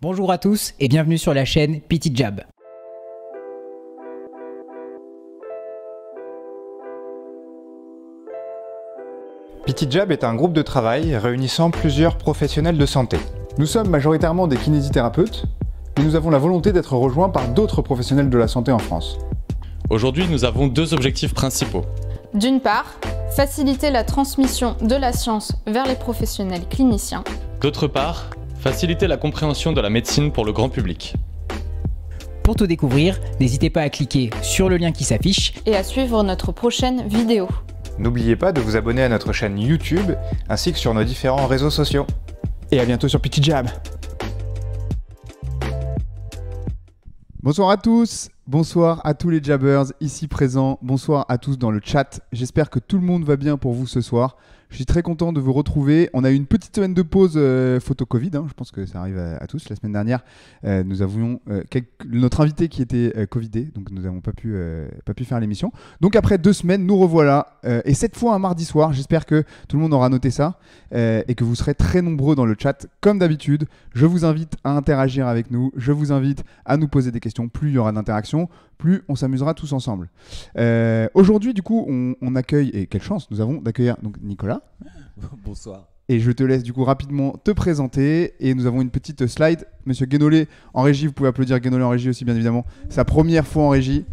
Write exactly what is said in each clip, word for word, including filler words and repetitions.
Bonjour à tous et bienvenue sur la chaîne P T Jab. P T Jab est un groupe de travail réunissant plusieurs professionnels de santé. Nous sommes majoritairement des kinésithérapeutes, mais nous avons la volonté d'être rejoints par d'autres professionnels de la santé en France. Aujourd'hui, nous avons deux objectifs principaux. D'une part, faciliter la transmission de la science vers les professionnels cliniciens. D'autre part, faciliter la compréhension de la médecine pour le grand public. Pour tout découvrir, n'hésitez pas à cliquer sur le lien qui s'affiche et à suivre notre prochaine vidéo. N'oubliez pas de vous abonner à notre chaîne YouTube ainsi que sur nos différents réseaux sociaux. Et à bientôt sur P T Jab. Bonsoir à tous, bonsoir à tous les Jabbers ici présents, bonsoir à tous dans le chat. J'espère que tout le monde va bien pour vous ce soir. Je suis très content de vous retrouver. On a eu une petite semaine de pause euh, photo Covid, hein. Je pense que ça arrive à, à tous. La semaine dernière, euh, nous avions euh, quelques... notre invité qui était euh, Covidé, donc nous n'avons pas pu, euh, pas pu faire l'émission. Donc après deux semaines, nous revoilà. Euh, et cette fois un mardi soir, j'espère que tout le monde aura noté ça euh, et que vous serez très nombreux dans le chat. Comme d'habitude, je vous invite à interagir avec nous. Je vous invite à nous poser des questions. Plus il y aura d'interaction, plus on s'amusera tous ensemble. Euh, aujourd'hui, du coup, on, on accueille, et quelle chance nous avons d'accueillir donc Nicolas. Bonsoir. Et je te laisse du coup rapidement te présenter. Et nous avons une petite slide. Monsieur Guénolé en régie, vous pouvez applaudir Guénolé en régie aussi, bien évidemment. Sa première fois en régie.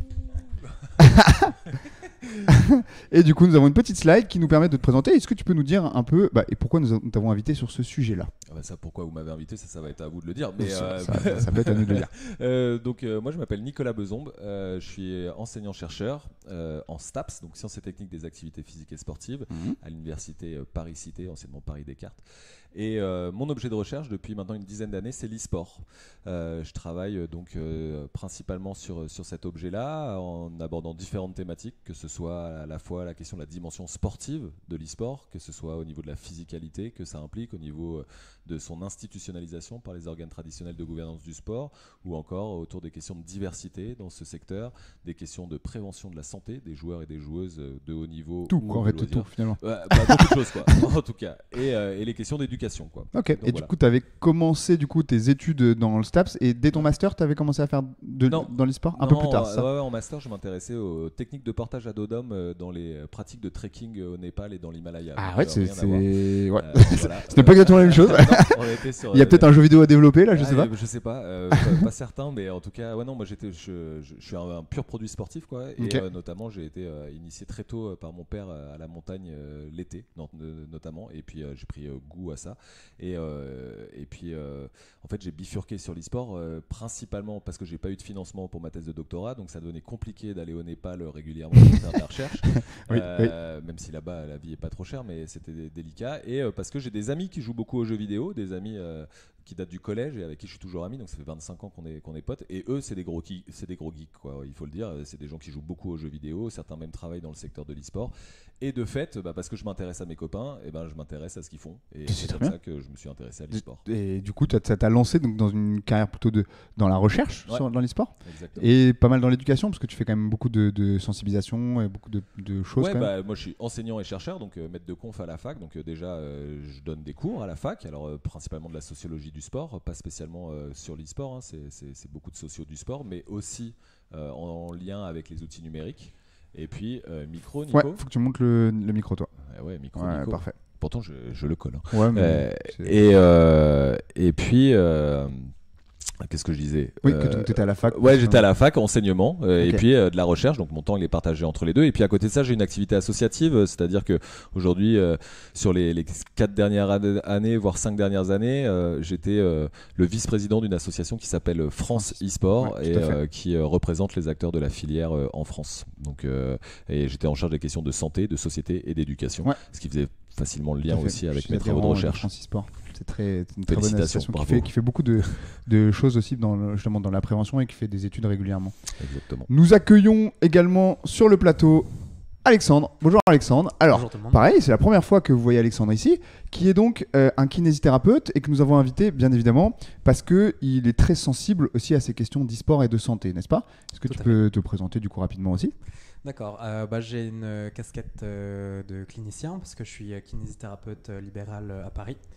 Et du coup, nous avons une petite slide qui nous permet de te présenter. Est-ce que tu peux nous dire un peu bah, et pourquoi nous, nous t'avons invité sur ce sujet-là? Ah bah ça, pourquoi vous m'avez invité, ça, ça va être à vous de le dire. Mais ça, euh... ça, ça peut être à nous de le dire. euh, donc, euh, moi, je m'appelle Nicolas Bezombe. Euh, je suis enseignant-chercheur euh, en STAPS, donc Sciences et Techniques des Activités Physiques et Sportives, mmh. à l'université euh, Paris-Cité, anciennement Paris-Descartes. Et euh, mon objet de recherche depuis maintenant une dizaine d'années, c'est l'e-sport. Euh, je travaille euh, donc euh, principalement sur, sur cet objet-là, en abordant différentes thématiques, que ce soit à la fois la question de la dimension sportive de l'e-sport, que ce soit au niveau de la physicalité que ça implique, au niveau de son institutionnalisation par les organes traditionnels de gouvernance du sport, ou encore autour des questions de diversité dans ce secteur, des questions de prévention de la santé des joueurs et des joueuses de haut niveau. Tout, quoi, en fait, tout finalement. Ouais, bah, beaucoup de choses, quoi, en tout cas. Et, euh, et les questions d'éducation. Quoi. Ok, donc, et voilà. du coup, tu avais commencé du coup, tes études dans le STAPS et dès ton master, tu avais commencé à faire de, non, dans l'e-sport un non, peu plus tard. Ça. Ouais, ouais, en master, je m'intéressais aux techniques de portage à dos d'homme dans les pratiques de trekking au Népal et dans l'Himalaya. Ah ouais, c'est. c'est... Ouais. Euh, voilà. Ce n'est pas exactement la même chose. non, on était sur, Il y a peut-être un jeu vidéo à développer là, je ouais, sais pas. Je sais pas, euh, pas, pas certain, mais en tout cas, ouais, non, moi j'étais, je, je, je suis un, un pur produit sportif, quoi, et okay. euh, notamment j'ai été euh, initié très tôt euh, par mon père euh, à la montagne euh, l'été, non, euh, notamment, et puis euh, j'ai pris euh, goût à ça. Et, euh, et puis, euh, en fait, j'ai bifurqué sur l'e-sport, euh, principalement parce que j'ai pas eu de financement pour ma thèse de doctorat, donc ça devenait compliqué d'aller au Népal euh, régulièrement pour faire de la recherche, oui, euh, oui. même si là-bas la vie est pas trop chère, mais c'était délicat. Et euh, parce que j'ai des amis qui jouent beaucoup aux jeux vidéo, des amis euh, qui datent du collège et avec qui je suis toujours ami, donc ça fait vingt-cinq ans qu'on est, qu'on est potes, et eux c'est des gros qui, c'est des gros geeks, quoi, il faut le dire, c'est des gens qui jouent beaucoup aux jeux vidéo, certains même travaillent dans le secteur de l'e-sport, et de fait, bah, parce que je m'intéresse à mes copains, et ben je m'intéresse à ce qu'ils font, et c'est, c'est comme bien. ça que je me suis intéressé à l'e-sport. Et, et du coup, ça t'a lancé donc, dans une carrière plutôt de, dans la recherche, ouais. sur, dans l'e-sport, exactement. Et pas mal dans l'éducation, parce que tu fais quand même beaucoup de, de sensibilisation et beaucoup de, de choses. Ouais, quand bah, même. Moi je suis enseignant et chercheur, donc euh, maître de conf à la fac, donc euh, déjà euh, je donne des cours à la fac, alors euh, principalement de la sociologie du sport, pas spécialement Euh, sur l'e-sport, hein, c'est, c'est, c'est beaucoup de sociaux du sport, mais aussi euh, en, en lien avec les outils numériques. Et puis, euh, micro, Nico. Ouais, faut que tu montes le, le micro, toi. Euh, ouais, micro, ouais, Nico. Parfait. Pourtant, je, je le colle. Hein. Ouais, mais euh, et, euh, et puis... Euh, Qu'est-ce que je disais? Oui, euh, que tu étais à la fac. Ouais, j'étais à la fac, enseignement, euh, okay. et puis euh, de la recherche. Donc mon temps il est partagé entre les deux. Et puis à côté de ça, j'ai une activité associative, euh, c'est-à-dire que aujourd'hui, euh, sur les, les quatre dernières années, voire cinq dernières années, euh, j'étais euh, le vice-président d'une association qui s'appelle France e-sport, ouais, et euh, qui euh, représente les acteurs de la filière euh, en France. Donc, euh, et j'étais en charge des questions de santé, de société et d'éducation, ouais. ce qui faisait facilement le lien aussi avec mes travaux de recherche. France e-sport. C'est, très, c'est une très bonne association qui fait, qui fait beaucoup de, de choses aussi dans, le, justement dans la prévention et qui fait des études régulièrement. Exactement. Nous accueillons également sur le plateau Alexandre. Bonjour Alexandre. Alors, Bonjour pareil, c'est la première fois que vous voyez Alexandre ici, qui est donc euh, un kinésithérapeute et que nous avons invité, bien évidemment, parce qu'il est très sensible aussi à ces questions d'e-sport et de santé, n'est-ce pas? Est-ce que Tout tu peux fait. te présenter du coup rapidement aussi? D'accord, euh, bah, j'ai une casquette euh, de clinicien parce que je suis kinésithérapeute libéral à Paris.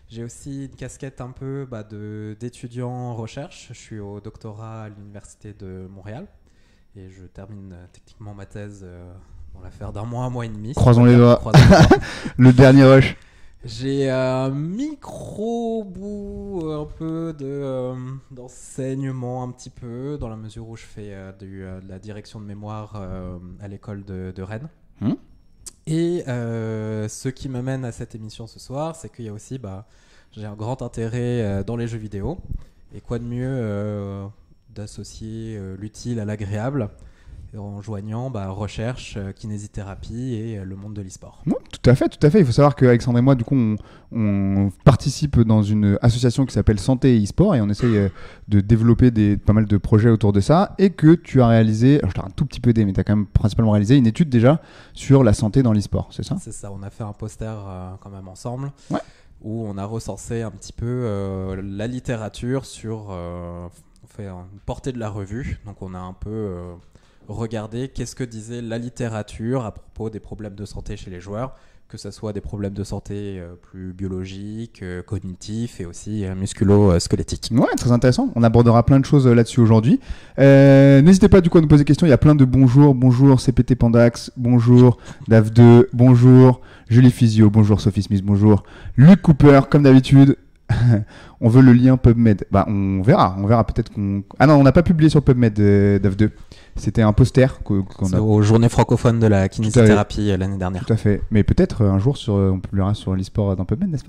J'ai aussi une casquette un peu bah, de, d'étudiant en recherche. Je suis au doctorat à l'Université de Montréal et je termine euh, techniquement ma thèse euh, dans l'affaire d'un mois, un mois et demi. Croisons les doigts. Croisons les doigts. Le dernier rush. J'ai un micro bout euh, un peu de, euh, d'enseignement un petit peu, dans la mesure où je fais euh, du, euh, de la direction de mémoire euh, à l'école de, de Rennes. Mmh. Et euh, ce qui me mène à cette émission ce soir, c'est qu'il y a aussi, bah, j'ai un grand intérêt euh, dans les jeux vidéo. Et quoi de mieux euh, d'associer euh, l'utile à l'agréable en joignant bah, recherche, euh, kinésithérapie et euh, le monde de l'e-sport. Non, tout à fait, tout à fait. Il faut savoir qu'Alexandre et moi, du coup, on, on participe dans une association qui s'appelle Santé et e-sport et on essaye euh, de développer des, pas mal de projets autour de ça et que tu as réalisé, alors je t'ai un tout petit peu aidé, mais tu as quand même principalement réalisé une étude déjà sur la santé dans l'e-sport, c'est ça ? C'est ça, on a fait un poster euh, quand même ensemble. Ouais. Où on a recensé un petit peu euh, la littérature sur euh, on fait une portée de la revue. Donc on a un peu euh, regardé qu'est-ce que disait la littérature à propos des problèmes de santé chez les joueurs, que ce soit des problèmes de santé euh, plus biologiques, euh, cognitifs et aussi euh, musculo-squelettiques. Ouais, très intéressant. On abordera plein de choses euh, là-dessus aujourd'hui. Euh, n'hésitez pas du coup à nous poser des questions. Il y a plein de bonjours. Bonjour C P T Pandax. Bonjour Dav deux. Bonjour Julie Physio. Bonjour Sophie Smith. Bonjour Luc Cooper. Comme d'habitude, on veut le lien PubMed. Bah, on verra. On verra peut-être qu'on. Ah non, on n'a pas publié sur PubMed euh, Dav deux. C'était un poster qu'on C'est a. aux journées francophones de la kinésithérapie euh, l'année dernière. Tout à fait. Mais peut-être euh, un jour sur, euh, on publiera sur l'e-sport dans PubMed, n'est-ce pas?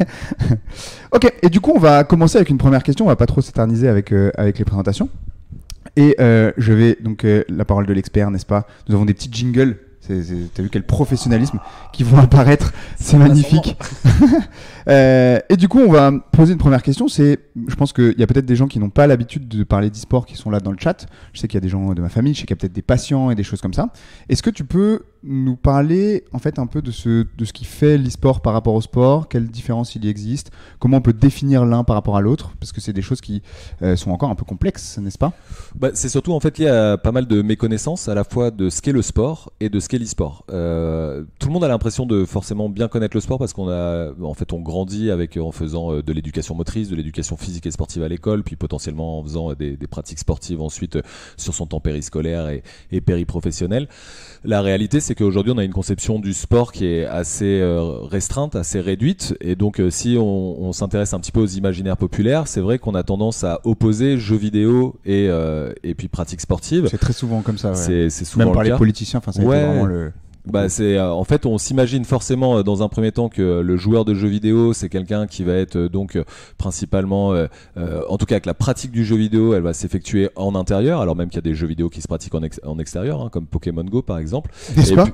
Ok. Et du coup, on va commencer avec une première question. On va pas trop s'éterniser avec euh, avec les présentations. Et euh, je vais donc euh, la parole de l'expert, n'est-ce pas? Nous avons des petits jingles. C'est, c'est, t'as vu quel professionnalisme qui vont apparaître, c'est magnifique. euh, et du coup, on va poser une première question. C'est, je pense qu'il y a peut-être des gens qui n'ont pas l'habitude de parler d'e-sport qui sont là dans le chat. Je sais qu'il y a des gens de ma famille, je sais qu'il y a peut-être des patients et des choses comme ça. Est-ce que tu peux nous parler en fait un peu de ce, de ce qui fait l'e-sport par rapport au sport? Quelle différence il y existe? Comment on peut définir l'un par rapport à l'autre? Parce que c'est des choses qui euh, sont encore un peu complexes, n'est-ce pas? Bah, c'est surtout en fait lié à pas mal de méconnaissances à la fois de ce qu'est le sport et de ce qu'est l'e-sport. Euh, tout le monde a l'impression de forcément bien connaître le sport parce qu'on a, en fait, on grandit avec en faisant de l'éducation motrice, de l'éducation physique et sportive à l'école, puis potentiellement en faisant des, des pratiques sportives ensuite sur son temps périscolaire et, et périprofessionnel. La réalité, c'est qu'aujourd'hui, on a une conception du sport qui est assez euh, restreinte, assez réduite, et donc euh, si on, on s'intéresse un petit peu aux imaginaires populaires, c'est vrai qu'on a tendance à opposer jeux vidéo et euh, et puis pratiques sportives. C'est très souvent comme ça. Ouais. C'est, c'est souvent même par le les cas. politiciens. Enfin, ça a Ouais. été vraiment le. Bah c'est euh, en fait on s'imagine forcément euh, dans un premier temps que le joueur de jeux vidéo c'est quelqu'un qui va être euh, donc euh, principalement euh, euh, en tout cas que la pratique du jeu vidéo elle va s'effectuer en intérieur, alors même qu'il y a des jeux vidéo qui se pratiquent en, ex- en extérieur hein, comme Pokémon Go par exemple. N'est-ce et pas puis,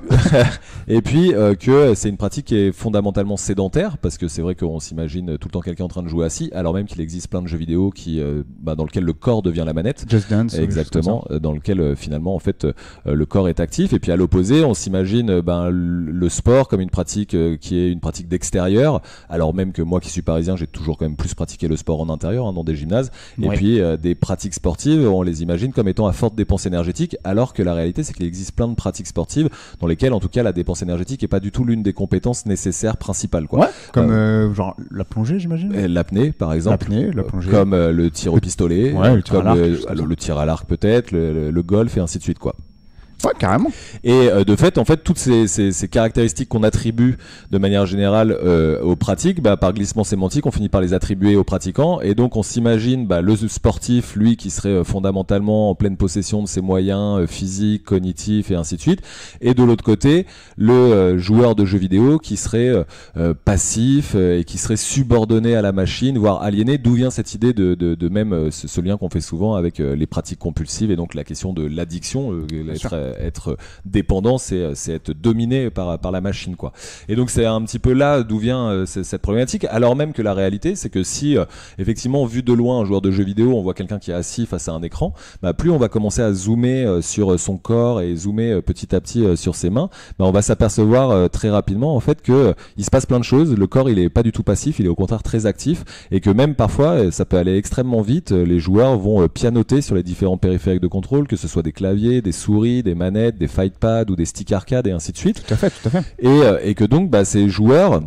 et puis euh, que c'est une pratique qui est fondamentalement sédentaire parce que c'est vrai qu'on s'imagine tout le temps quelqu'un en train de jouer assis alors même qu'il existe plein de jeux vidéo qui euh, bah, dans lequel le corps devient la manette. Just Dance. Exactement, euh, dans lequel euh, finalement en fait euh, le corps est actif et puis à l'opposé on s'imagine euh, ben le sport comme une pratique euh, qui est une pratique d'extérieur, alors même que moi qui suis parisien j'ai toujours quand même plus pratiqué le sport en intérieur hein, dans des gymnases et Ouais. puis euh, des pratiques sportives on les imagine comme étant à forte dépense énergétique alors que la réalité c'est qu'il existe plein de pratiques sportives dans lesquelles en tout cas la dépense énergétique est pas du tout l'une des compétences nécessaires principales quoi. Ouais. Comme euh, genre la plongée, j'imagine. Et l'apnée par exemple. L'apnée, la plongée. Comme euh, le tir au pistolet, Ouais, le tir à comme l'arc, le, tout ça. le- le tir à l'arc peut-être, le, le- le golf et ainsi de suite quoi. Ouais, carrément. Et euh, de fait, en fait, toutes ces, ces, ces caractéristiques qu'on attribue de manière générale euh, aux pratiques, bah, par glissement sémantique, on finit par les attribuer aux pratiquants. Et donc, on s'imagine bah, le sportif, lui, qui serait euh, fondamentalement en pleine possession de ses moyens euh, physiques, cognitifs et ainsi de suite. Et de l'autre côté, le euh, joueur de jeux vidéo qui serait euh, euh, passif euh, et qui serait subordonné à la machine, voire aliéné. D'où vient cette idée de, de, de même euh, ce, ce lien qu'on fait souvent avec euh, les pratiques compulsives et donc la question de l'addiction, euh, être, euh, être dépendant, c'est, c'est être dominé par, par la machine, quoi. Et donc c'est un petit peu là d'où vient euh, c- cette problématique, alors même que la réalité, c'est que si euh, effectivement vu de loin un joueur de jeux vidéo, on voit quelqu'un qui est assis face à un écran, bah, plus on va commencer à zoomer euh, sur son corps et zoomer euh, petit à petit euh, sur ses mains, bah, on va s'apercevoir euh, très rapidement en fait que euh, il se passe plein de choses. Le corps il est pas du tout passif, il est au contraire très actif, et que même parfois euh, ça peut aller extrêmement vite. Euh, les joueurs vont euh, pianoter sur les différents périphériques de contrôle, que ce soit des claviers, des souris, des manettes, des fight pads ou des sticks arcade et ainsi de suite. Tout à fait, tout à fait. Et, euh, et que donc bah, ces joueurs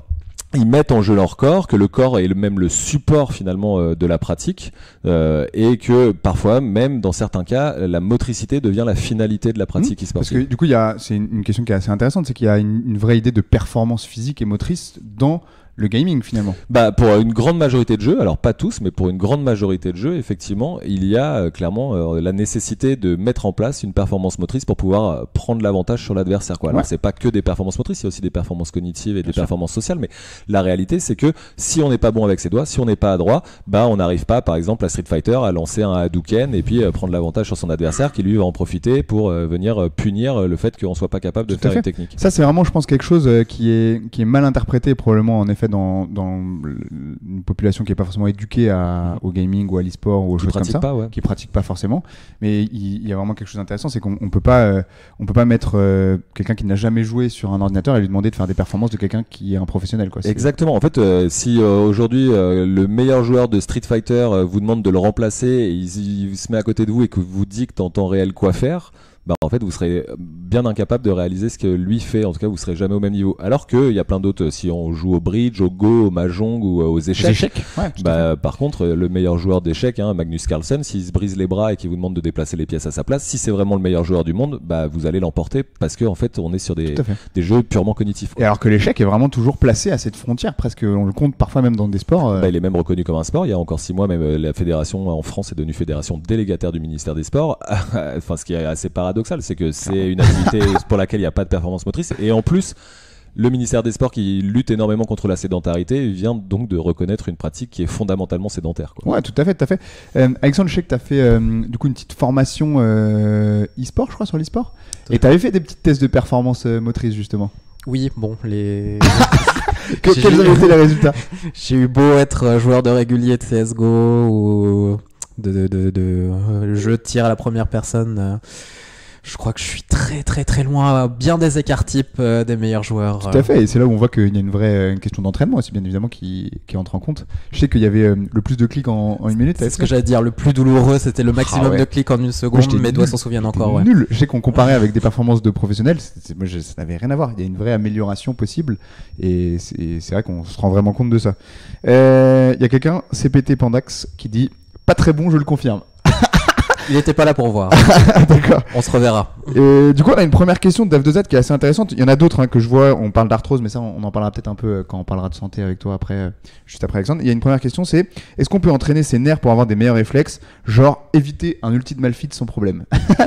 ils mettent en jeu leur corps, que le corps est le, même le support finalement euh, de la pratique, euh, et que parfois, même dans certains cas, la motricité devient la finalité de la pratique Mmh, e-sportive. parce que du coup, il y a, c'est une, une question qui est assez intéressante, c'est qu'il y a une, une vraie idée de performance physique et motrice dans le gaming finalement. Bah, pour une grande majorité de jeux, alors pas tous, mais pour une grande majorité de jeux, effectivement, il y a euh, clairement euh, la nécessité de mettre en place une performance motrice pour pouvoir euh, prendre l'avantage sur l'adversaire, quoi. Alors Ouais. c'est pas que des performances motrices, il y a aussi des performances cognitives et Bien des sûr. performances sociales, mais la réalité c'est que si on n'est pas bon avec ses doigts, si on n'est pas adroit, bah on n'arrive pas, par exemple, à Street Fighter à lancer un Hadouken et puis euh, prendre l'avantage sur son adversaire qui lui va en profiter pour euh, venir euh, punir euh, le fait qu'on soit pas capable de Tout à faire fait. une technique. Ça, c'est vraiment, je pense, quelque chose euh, qui est, qui est mal interprété probablement en effet dans, dans une population qui n'est pas forcément éduquée à, au gaming ou à l'e-sport ou aux Qui choses comme pratique ça. pas, ouais. Qui pratique pas forcément, mais il, il y a vraiment quelque chose d'intéressant, c'est qu'on on peut pas, euh, on peut pas mettre euh, quelqu'un qui n'a jamais joué sur un ordinateur et lui demander de faire des performances de quelqu'un qui est un professionnel, quoi. C'est- Exactement. En fait, euh, si euh, aujourd'hui euh, le meilleur joueur de Street Fighter euh, vous demande de le remplacer et il, il se met à côté de vous et que vous dicte en temps réel quoi faire, bah en fait vous serez bien incapable de réaliser ce que lui fait. En tout cas, vous serez jamais au même niveau. Alors que il y a plein d'autres. Si on joue au bridge, au go, au mahjong ou euh, aux échecs. Les échecs. Ouais, tout à Bah, par contre, le meilleur joueur d'échecs, hein, Magnus Carlsen, s'il se brise les bras et qu'il vous demande de déplacer les pièces à sa place, si c'est vraiment le meilleur joueur du monde, bah vous allez l'emporter parce que en fait, on est sur des, Tout à fait. des jeux purement cognitifs, quoi. Et alors que l'échec est vraiment toujours placé à cette frontière, presque, on le compte parfois même dans des sports. euh, Bah, il est même reconnu comme un sport. Il y a encore six mois, même euh, la fédération en France est devenue fédération délégataire du ministère des Sports. Enfin, ce qui est assez paradoxal, c'est que c'est une activité pour laquelle il n'y a pas de performance motrice. Et en plus, le ministère des Sports, qui lutte énormément contre la sédentarité, vient donc de reconnaître une pratique qui est fondamentalement sédentaire, quoi. Ouais, tout à fait, tout à fait. Euh, Alexandre, je sais que tu as fait euh, du coup une petite formation euh, e-sport, je crois, sur l'e-sport. Et tu avais fait des petites tests de performance euh, motrice, justement. Oui, bon, les. Que- J'ai- quels avaient été les résultats? J'ai eu beau être joueur de régulier de C S G O ou de, de, de, de euh, jeu de tir à la première personne. euh, Je crois que je suis très très très loin, bien des écarts types euh, des meilleurs joueurs. Tout à fait, et c'est là où on voit qu'il y a une vraie euh, une question d'entraînement aussi, bien évidemment, qui, qui entre en compte. Je sais qu'il y avait euh, le plus de clics en, en une minute. C'est ce que j'allais dire, le plus douloureux, c'était le maximum Ah ouais. de clics en une Moi, seconde, j'étais mes doigts nul. s'en souviennent J'étais encore. Ouais. Nul. Je sais qu'on comparait avec des performances de professionnels, c'est- c'est- moi je- ça n'avait rien à voir. Il y a une vraie amélioration possible, et c'est c'est vrai qu'on se rend vraiment compte de ça. Euh, Il y a quelqu'un, C P T Pandax, qui dit pas très bon, je le confirme. Il n'était pas là pour voir. D'accord. On se reverra. Et du coup, on a une première question de Dave deux Z qui est assez intéressante. Il y en a d'autres hein, que je vois. On parle d'arthrose, mais ça, on en parlera peut-être un peu euh, quand on parlera de santé avec toi après, euh, juste après Alexandre. Il y a une première question, c'est est-ce qu'on peut entraîner ses nerfs pour avoir des meilleurs réflexes, genre éviter un ulti de malfit sans problème?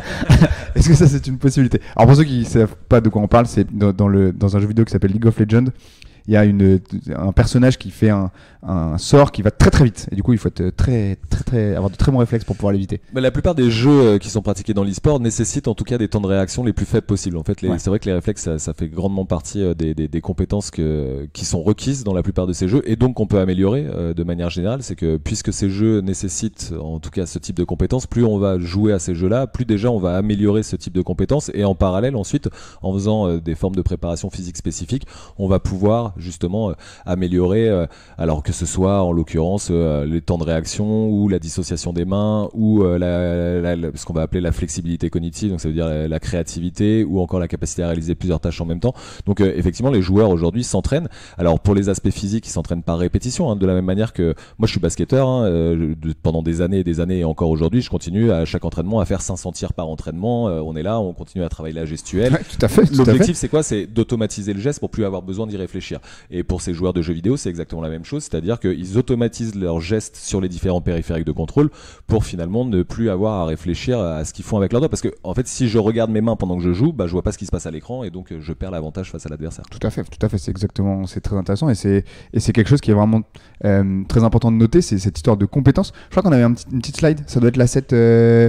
Est-ce que ça, c'est une possibilité? Alors pour ceux qui ne savent pas de quoi on parle, c'est dans, dans, le, dans un jeu vidéo qui s'appelle League of Legends. Il y a une, un personnage qui fait un, un sort qui va très très vite. Et du coup, il faut être très, très, très, avoir de très bons réflexes pour pouvoir l'éviter. Mais la plupart des jeux euh, qui sont pratiqués dans l'e-sport nécessitent en tout cas des temps de réaction les plus faibles possibles. En fait, les- Ouais. c'est vrai que les réflexes, ça, ça fait grandement partie euh, des, des, des compétences que, qui sont requises dans la plupart de ces jeux et donc qu'on peut améliorer euh, de manière générale. C'est que puisque ces jeux nécessitent en tout cas ce type de compétences, plus on va jouer à ces jeux-là, plus déjà on va améliorer ce type de compétences et en parallèle ensuite, en faisant euh, des formes de préparation physique spécifiques, on va pouvoir justement euh, améliorer, euh, alors que ce soit en l'occurrence euh, les temps de réaction ou la dissociation des mains ou euh, la, la, la- ce qu'on va appeler la flexibilité cognitive, donc ça veut dire la, la créativité ou encore la capacité à réaliser plusieurs tâches en même temps. Donc euh, effectivement les joueurs aujourd'hui s'entraînent. Alors pour les aspects physiques, ils s'entraînent par répétition, hein, de la même manière que moi je suis basketteur, hein, euh, de- pendant des années et des années et encore aujourd'hui je continue à chaque entraînement à faire cinq cents tirs par entraînement. Euh, on est là, on continue à travailler la gestuelle. Ouais, tout à fait. Tout à fait. L'objectif, c'est quoi? C'est d'automatiser le geste pour plus avoir besoin d'y réfléchir. Et pour ces joueurs de jeux vidéo, c'est exactement la même chose, c'est-à-dire qu'ils automatisent leurs gestes sur les différents périphériques de contrôle pour finalement ne plus avoir à réfléchir à ce qu'ils font avec leurs doigts. Parce que, en fait, si je regarde mes mains pendant que je joue, bah, je vois pas ce qui se passe à l'écran et donc euh, je perds l'avantage face à l'adversaire. Tout à fait, tout à fait, c'est exactement, c'est très intéressant et c'est et c'est quelque chose qui est vraiment euh, très important de noter, c'est cette histoire de compétences. Je crois qu'on avait un petit- une petite slide, ça doit être la sept euh,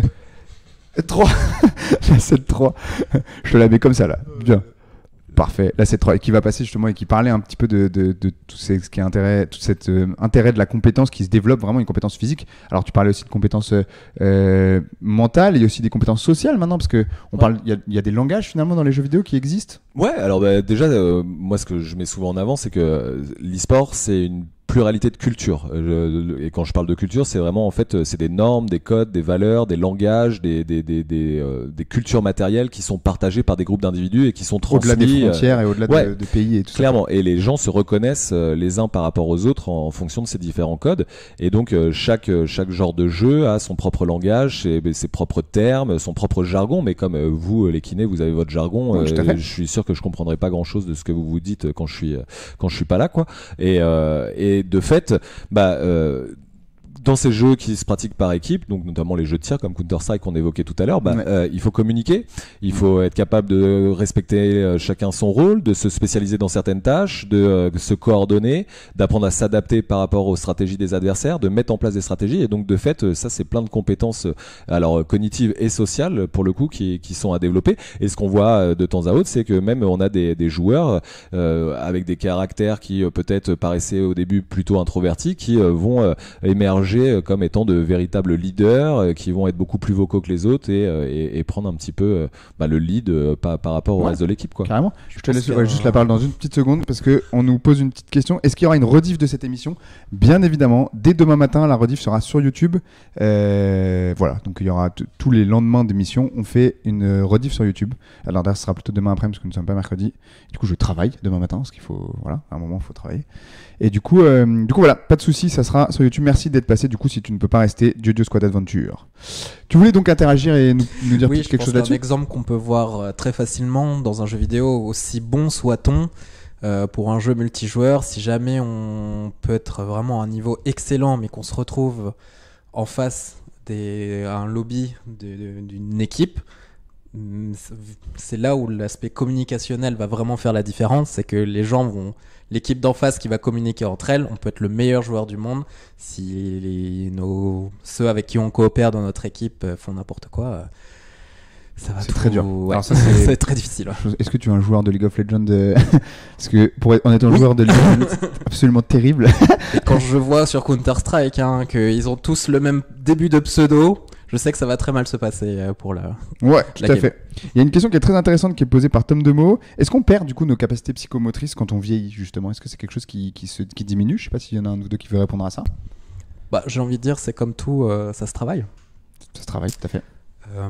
trois, la sept trois. Je te la mets comme ça là, bien. Parfait, la sept trois, et qui va passer justement et qui parlait un petit peu de, de, de tout ce qui est intérêt, tout cet euh, intérêt de la compétence qui se développe vraiment, une compétence physique. Alors tu parlais aussi de compétences euh, mentales, il y a aussi des compétences sociales maintenant, parce que on Ouais. parle, il y, a- il y a des langages finalement dans les jeux vidéo qui existent. Ouais, alors bah, déjà, euh, moi ce que je mets souvent en avant, c'est que euh, l'e-sport, c'est une pluralité de culture. Euh, et quand je parle de culture, c'est vraiment en fait, c'est des normes, des codes, des valeurs, des langages, des des des des, euh, des cultures matérielles qui sont partagées par des groupes d'individus et qui sont transmis au-delà des frontières euh, et au-delà ouais, de, de pays et tout clairement. ça. Et les gens se reconnaissent euh, les uns par rapport aux autres en, en fonction de ces différents codes. Et donc euh, chaque chaque genre de jeu a son propre langage, ses, ses propres termes, son propre jargon. Mais comme euh, vous, les kinés, vous avez votre jargon, ouais, euh, je suis sûr que je comprendrai pas grand-chose de ce que vous vous dites quand je suis quand je suis pas là, quoi. Et euh, et de fait, bah, euh, dans ces jeux qui se pratiquent par équipe, donc notamment les jeux de tir comme Counter-Strike qu'on évoquait tout à l'heure, bah, ouais. euh, il faut communiquer, il faut être capable de respecter euh, chacun son rôle, de se spécialiser dans certaines tâches, de euh, se coordonner, d'apprendre à s'adapter par rapport aux stratégies des adversaires, de mettre en place des stratégies. Et donc de fait, ça c'est plein de compétences, alors cognitives et sociales pour le coup, qui, qui sont à développer. Et ce qu'on voit de temps à autre, c'est que même on a des, des joueurs euh, avec des caractères qui euh, peut-être paraissaient au début plutôt introvertis, qui euh, vont euh, émerger comme étant de véritables leaders euh, qui vont être beaucoup plus vocaux que les autres et, euh, et, et prendre un petit peu euh, bah, le lead euh, par, par rapport au ouais, reste de l'équipe, quoi. Carrément. Je, je te laisse ouais, juste la parole dans une petite seconde parce qu'on nous pose une petite question. Est-ce qu'il y aura une rediff de cette émission ? Bien évidemment, dès demain matin, la rediff sera sur YouTube. Euh, voilà, donc il y aura t- tous les lendemains d'émission, on fait une rediff sur YouTube. Alors d'ailleurs, ce sera plutôt demain après parce que nous ne sommes pas mercredi. Du coup, je travaille demain matin parce qu'il faut, voilà, à un moment, il faut travailler. Et du coup, euh, du coup, voilà, pas de souci, ça sera sur YouTube. Merci d'être passé. Du coup, si tu ne peux pas rester, Dieu Dieu Squad Adventure. Tu voulais donc interagir et nous, nous dire oui, quelque chose là-dessus ? Oui, je pense qu'un exemple qu'on peut voir euh, très facilement dans un jeu vidéo, aussi bon soit-on, euh, pour un jeu multijoueur, si jamais on peut être vraiment à un niveau excellent, mais qu'on se retrouve en face des, à un lobby de, de, d'une équipe, c'est là où l'aspect communicationnel va vraiment faire la différence. C'est que les gens vont, l'équipe d'en face qui va communiquer entre elles, on peut être le meilleur joueur du monde, si les, nos, ceux avec qui on coopère dans notre équipe font n'importe quoi, ça va c'est tout... très dur. Ouais. Alors ça, c'est... c'est très difficile. Ouais. Est-ce que tu es un joueur de League of Legends de... Parce que pour être... en étant oui. joueur de League of Legends, c'est absolument terrible. Et quand je vois sur Counter-Strike hein, qu'ils ont tous le même début de pseudo, je sais que ça va très mal se passer pour la. Ouais, tout la à game. fait. Il y a une question qui est très intéressante qui est posée par Tom Demo. Est-ce qu'on perd du coup nos capacités psychomotrices quand on vieillit justement ? Est-ce que c'est quelque chose qui, qui, se, qui diminue ? Je sais pas s'il y en a un ou deux qui veut répondre à ça. Bah, j'ai envie de dire, c'est comme tout, euh, ça se travaille. Ça se travaille, tout à fait. Euh,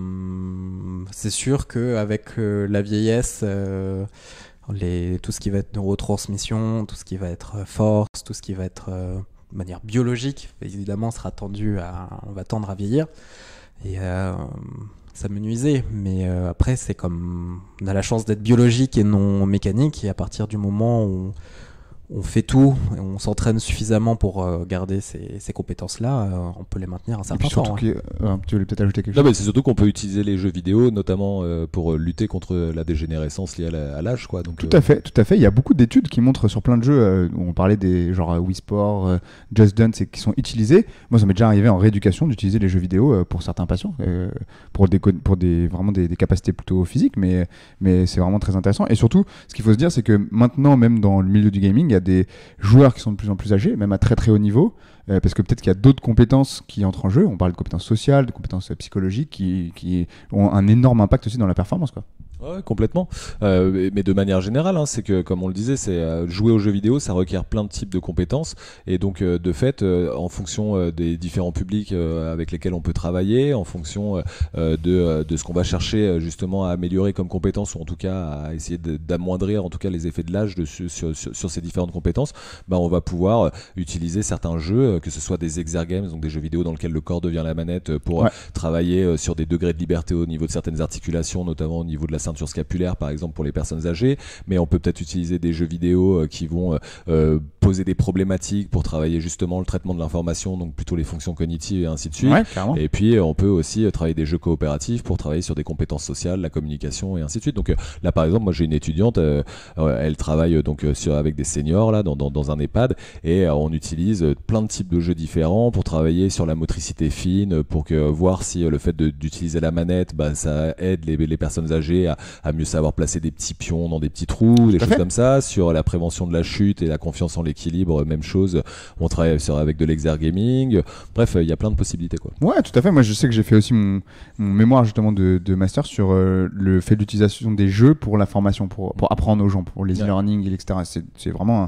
c'est sûr qu'avec euh, la vieillesse, euh, les, tout ce qui va être neurotransmission, tout ce qui va être force, tout ce qui va être euh, de manière biologique, évidemment, sera tendu à, on va tendre à vieillir. Et euh, ça me nuisait. Mais euh, après, c'est comme on a la chance d'être biologique et non mécanique. Et à partir du moment où on fait tout et on s'entraîne suffisamment pour euh, garder ces, ces compétences-là, euh, on peut les maintenir un certain temps. Hein. Euh, tu voulais peut-être ajouter quelque non, chose ? mais c'est surtout qu'on peut utiliser les jeux vidéo, notamment euh, pour lutter contre la dégénérescence liée à, la, à l'âge, quoi. Donc, tout euh... à fait, tout à fait. Il y a beaucoup d'études qui montrent sur plein de jeux euh, où on parlait des genre euh, Wii Sport, euh, Just Dance, et qui sont utilisés. Moi, ça m'est déjà arrivé en rééducation d'utiliser les jeux vidéo euh, pour certains patients, euh, pour des pour des vraiment des, des capacités plutôt physiques, mais mais c'est vraiment très intéressant. Et surtout, ce qu'il faut se dire, c'est que maintenant, même dans le milieu du gaming, il y a des joueurs qui sont de plus en plus âgés, même à très très haut niveau, euh, parce que peut-être qu'il y a d'autres compétences qui entrent en jeu. On parle de compétences sociales, de compétences psychologiques qui, qui ont un énorme impact aussi dans la performance, quoi. Ouais, complètement. Euh, mais de manière générale, hein, c'est que, comme on le disait, c'est euh, jouer aux jeux vidéo, ça requiert plein de types de compétences. Et donc, euh, de fait, euh, en fonction euh, des différents publics euh, avec lesquels on peut travailler, en fonction euh, de, de ce qu'on va chercher justement à améliorer comme compétences, ou en tout cas à essayer de, d'amoindrir en tout cas les effets de l'âge de, sur, sur, sur ces différentes compétences, bah, on va pouvoir utiliser certains jeux, que ce soit des exergames, donc des jeux vidéo dans lesquels le corps devient la manette pour ouais. travailler sur des degrés de liberté au niveau de certaines articulations, notamment au niveau de la ceinture scapulaire par exemple pour les personnes âgées, mais on peut peut-être utiliser des jeux vidéo euh, qui vont euh, poser des problématiques pour travailler justement le traitement de l'information, donc plutôt les fonctions cognitives et ainsi de suite. Ouais, et puis on peut aussi euh, travailler des jeux coopératifs pour travailler sur des compétences sociales, la communication et ainsi de suite. Donc euh, là par exemple, moi j'ai une étudiante, euh, euh, elle travaille euh, donc euh, sur, avec des seniors là dans, dans, dans un EHPAD, et euh, on utilise euh, plein de types de jeux différents pour travailler sur la motricité fine, pour que, voir si euh, le fait de, d'utiliser la manette, bah, ça aide les, les personnes âgées à à mieux savoir placer des petits pions dans des petits trous, des choses comme ça. Sur la prévention de la chute et la confiance en l'équilibre, même chose. On travaille sur, avec de l'exergaming. Bref, il y a plein de possibilités, quoi. Ouais, tout à fait. Moi, je sais que j'ai fait aussi mon, mon mémoire justement de, de master sur euh, le fait de l'utilisation des jeux pour la formation, pour, pour apprendre aux gens, pour les e-learning, et cetera. C'est, c'est vraiment un,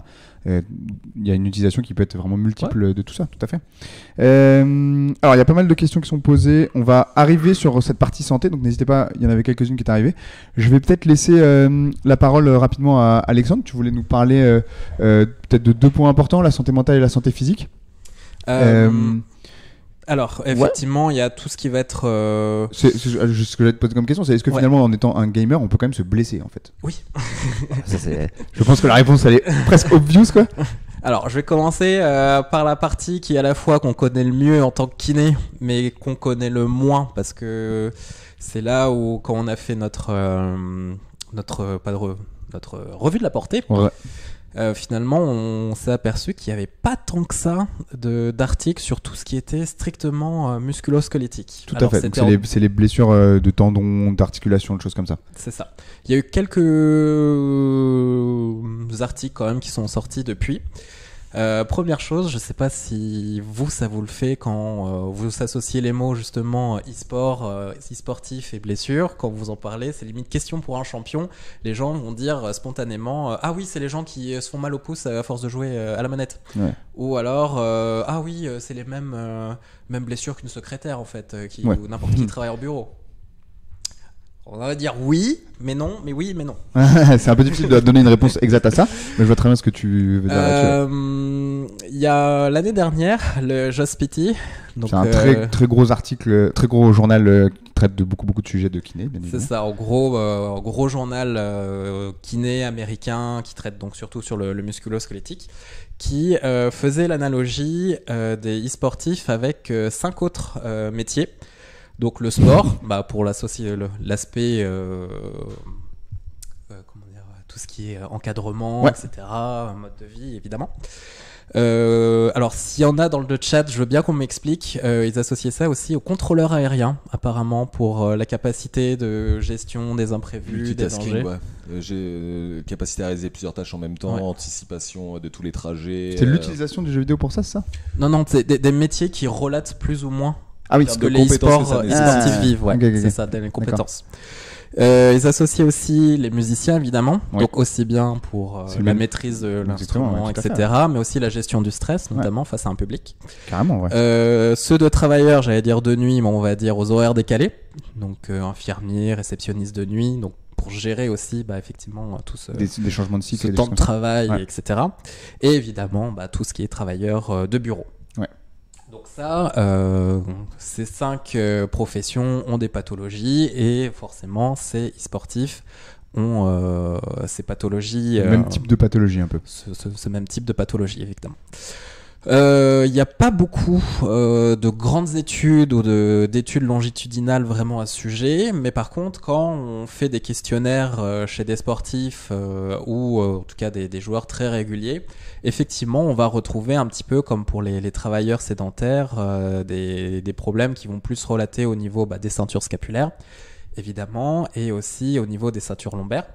euh, y a une utilisation qui peut être vraiment multiple ouais. de tout ça, tout à fait. Euh, alors, il y a pas mal de questions qui sont posées. On va arriver sur cette partie santé, donc n'hésitez pas, il y en avait quelques-unes qui étaient arrivées. Je vais peut-être laisser euh, la parole euh, rapidement à Alexandre. Tu voulais nous parler euh, euh, peut-être de deux points importants, la santé mentale et la santé physique. Euh... euh... Alors, effectivement, il ouais. y a tout ce qui va être... Euh... C'est, c'est, ce que je vais te poser comme question, c'est est-ce que ouais. finalement, en étant un gamer, on peut quand même se blesser, en fait ? Oui. Ça, c'est... Je pense que la réponse, elle est presque obvious, quoi. Alors, je vais commencer euh, par la partie qui, à la fois, qu'on connaît le mieux en tant que kiné, mais qu'on connaît le moins, parce que c'est là où, quand on a fait notre, euh, notre, pas de re... notre revue de la portée... Ouais. Euh, finalement, on s'est aperçu qu'il n'y avait pas tant que ça de, d'articles sur tout ce qui était strictement euh, musculo-squelettique. Tout Alors, à fait. C'est, en... les, c'est les blessures euh, de tendons, d'articulations, de choses comme ça. C'est ça. Il y a eu quelques euh, articles quand même qui sont sortis depuis. Euh, première chose, je ne sais pas si vous, ça vous le fait quand euh, vous associez les mots justement e-sport, euh, e-sportif et blessure. Quand vous en parlez, c'est limite question pour un champion. Les gens vont dire euh, spontanément euh, ah oui, c'est les gens qui euh, se font mal au pouce à force de jouer euh, à la manette. Ouais. Ou alors euh, ah oui, euh, c'est les mêmes, euh, mêmes blessures qu'une secrétaire en fait, euh, qui, ouais. ou n'importe qui travaille au bureau. On va dire oui, mais non, mais oui, mais non. C'est un peu difficile de donner une réponse exacte à ça, mais je vois très bien ce que tu veux dire euh, là-dessus. Il y a l'année dernière, le Just P T. Donc, c'est un euh, très, très gros article, très gros journal euh, qui traite de beaucoup, beaucoup de sujets de kiné. Bien c'est ça, en gros, euh, gros journal euh, kiné américain qui traite donc surtout sur le, le musculo-squelettique, qui euh, faisait l'analogie euh, des e-sportifs avec euh, cinq autres euh, métiers. Donc le sport, bah pour l'associer, le, l'aspect, euh, euh, comment dire, tout ce qui est encadrement, ouais. et cetera, mode de vie, évidemment. Euh, alors s'il y en a dans le chat, je veux bien qu'on m'explique. Euh, ils associaient ça aussi au contrôleur aérien, apparemment, pour euh, la capacité de gestion des imprévus, des dangers. Ouais. Euh, j'ai euh, capacité à réaliser plusieurs tâches en même temps, ouais. anticipation de tous les trajets. C'est euh... l'utilisation du jeu vidéo pour ça, c'est ça ? Non, non, c'est des, des métiers qui relatent plus ou moins. Ah oui, c'est de l'e-sport, sportifs ah, vivent, ouais, okay, okay. c'est ça, des compétences. Euh, ils associent aussi les musiciens, évidemment, oui. donc aussi bien pour euh, la même... maîtrise de l'instrument, ouais, et cetera, mais aussi la gestion du stress, notamment ouais. face à un public. Carrément, ouais. Euh, ceux de travailleurs, j'allais dire de nuit, mais on va dire aux horaires décalés, donc euh, infirmiers, réceptionnistes de nuit, donc pour gérer aussi, bah, effectivement, tout ce, des, des changements de cycle, ce des temps de travail, ouais. et cetera. Et évidemment, bah, tout ce qui est travailleurs euh, de bureau. Ouais. Donc ça, euh, ces cinq euh, professions ont des pathologies et forcément ces e-sportifs ont euh, ces pathologies. Le euh, même type de pathologie un peu. Ce, ce, ce même type de pathologie, évidemment. Il euh, n'y a pas beaucoup euh, de grandes études ou de, d'études longitudinales vraiment à ce sujet, mais par contre, quand on fait des questionnaires euh, chez des sportifs euh, ou euh, en tout cas des, des joueurs très réguliers, effectivement, on va retrouver un petit peu comme pour les, les travailleurs sédentaires euh, des, des problèmes qui vont plus relater au niveau bah, des ceintures scapulaires, évidemment, et aussi au niveau des ceintures lombaires.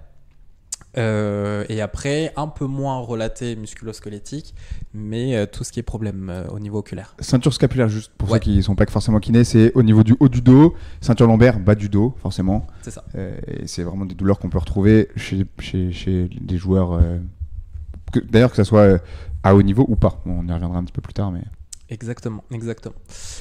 Euh, et après, un peu moins relaté musculo-squelettique, mais euh, tout ce qui est problème euh, au niveau oculaire. Ceinture scapulaire, juste pour ouais. ceux qui ne sont pas forcément kinés, c'est au niveau du haut du dos, ceinture lombaire, bas du dos, forcément. C'est ça. Euh, et c'est vraiment des douleurs qu'on peut retrouver chez, chez, chez des joueurs, euh, que, d'ailleurs que ça soit à haut niveau ou pas. Bon, on y reviendra un petit peu plus tard. Mais... Exactement, exactement.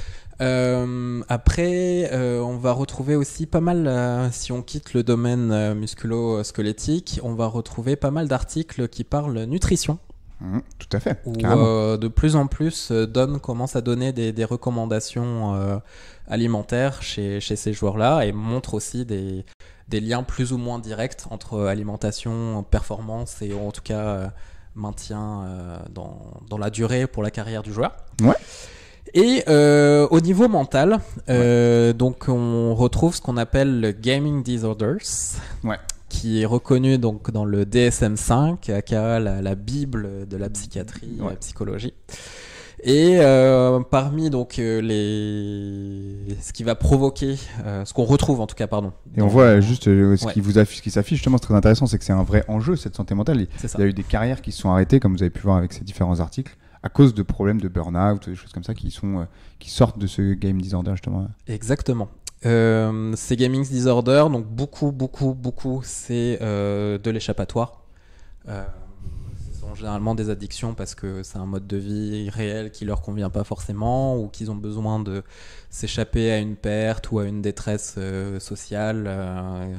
Euh, après, euh, on va retrouver aussi pas mal, euh, si on quitte le domaine euh, musculo-squelettique, on va retrouver pas mal d'articles qui parlent nutrition. Mmh, tout à fait. Où euh, de plus en plus, euh, donne commence à donner des, des recommandations euh, alimentaires chez, chez ces joueurs-là et montre aussi des, des liens plus ou moins directs entre alimentation, performance et en tout cas euh, maintien euh, dans, dans la durée pour la carrière du joueur. Ouais. Et euh, au niveau mental, euh, ouais. donc on retrouve ce qu'on appelle le Gaming Disorders, ouais. qui est reconnu donc dans le D S M cinq, aka la, la bible de la psychiatrie, ouais. la psychologie. Et euh, parmi donc euh, les ce qui va provoquer, euh, ce qu'on retrouve en tout cas, pardon. Et on voit juste euh, ce ouais. qui vous affiche, ce qui s'affiche justement, c'est très intéressant, c'est que c'est un vrai enjeu cette santé mentale. Il y a eu des carrières qui se sont arrêtées, comme vous avez pu voir avec ces différents articles, à cause de problèmes de burn-out, des choses comme ça qui sont euh, qui sortent de ce game disorder justement. Exactement. Euh, ces gaming disorder, donc beaucoup, beaucoup, beaucoup, c'est euh, de l'échappatoire. Euh, ce sont généralement des addictions parce que c'est un mode de vie réel qui leur convient pas forcément ou qu'ils ont besoin de s'échapper à une perte ou à une détresse euh, sociale, euh,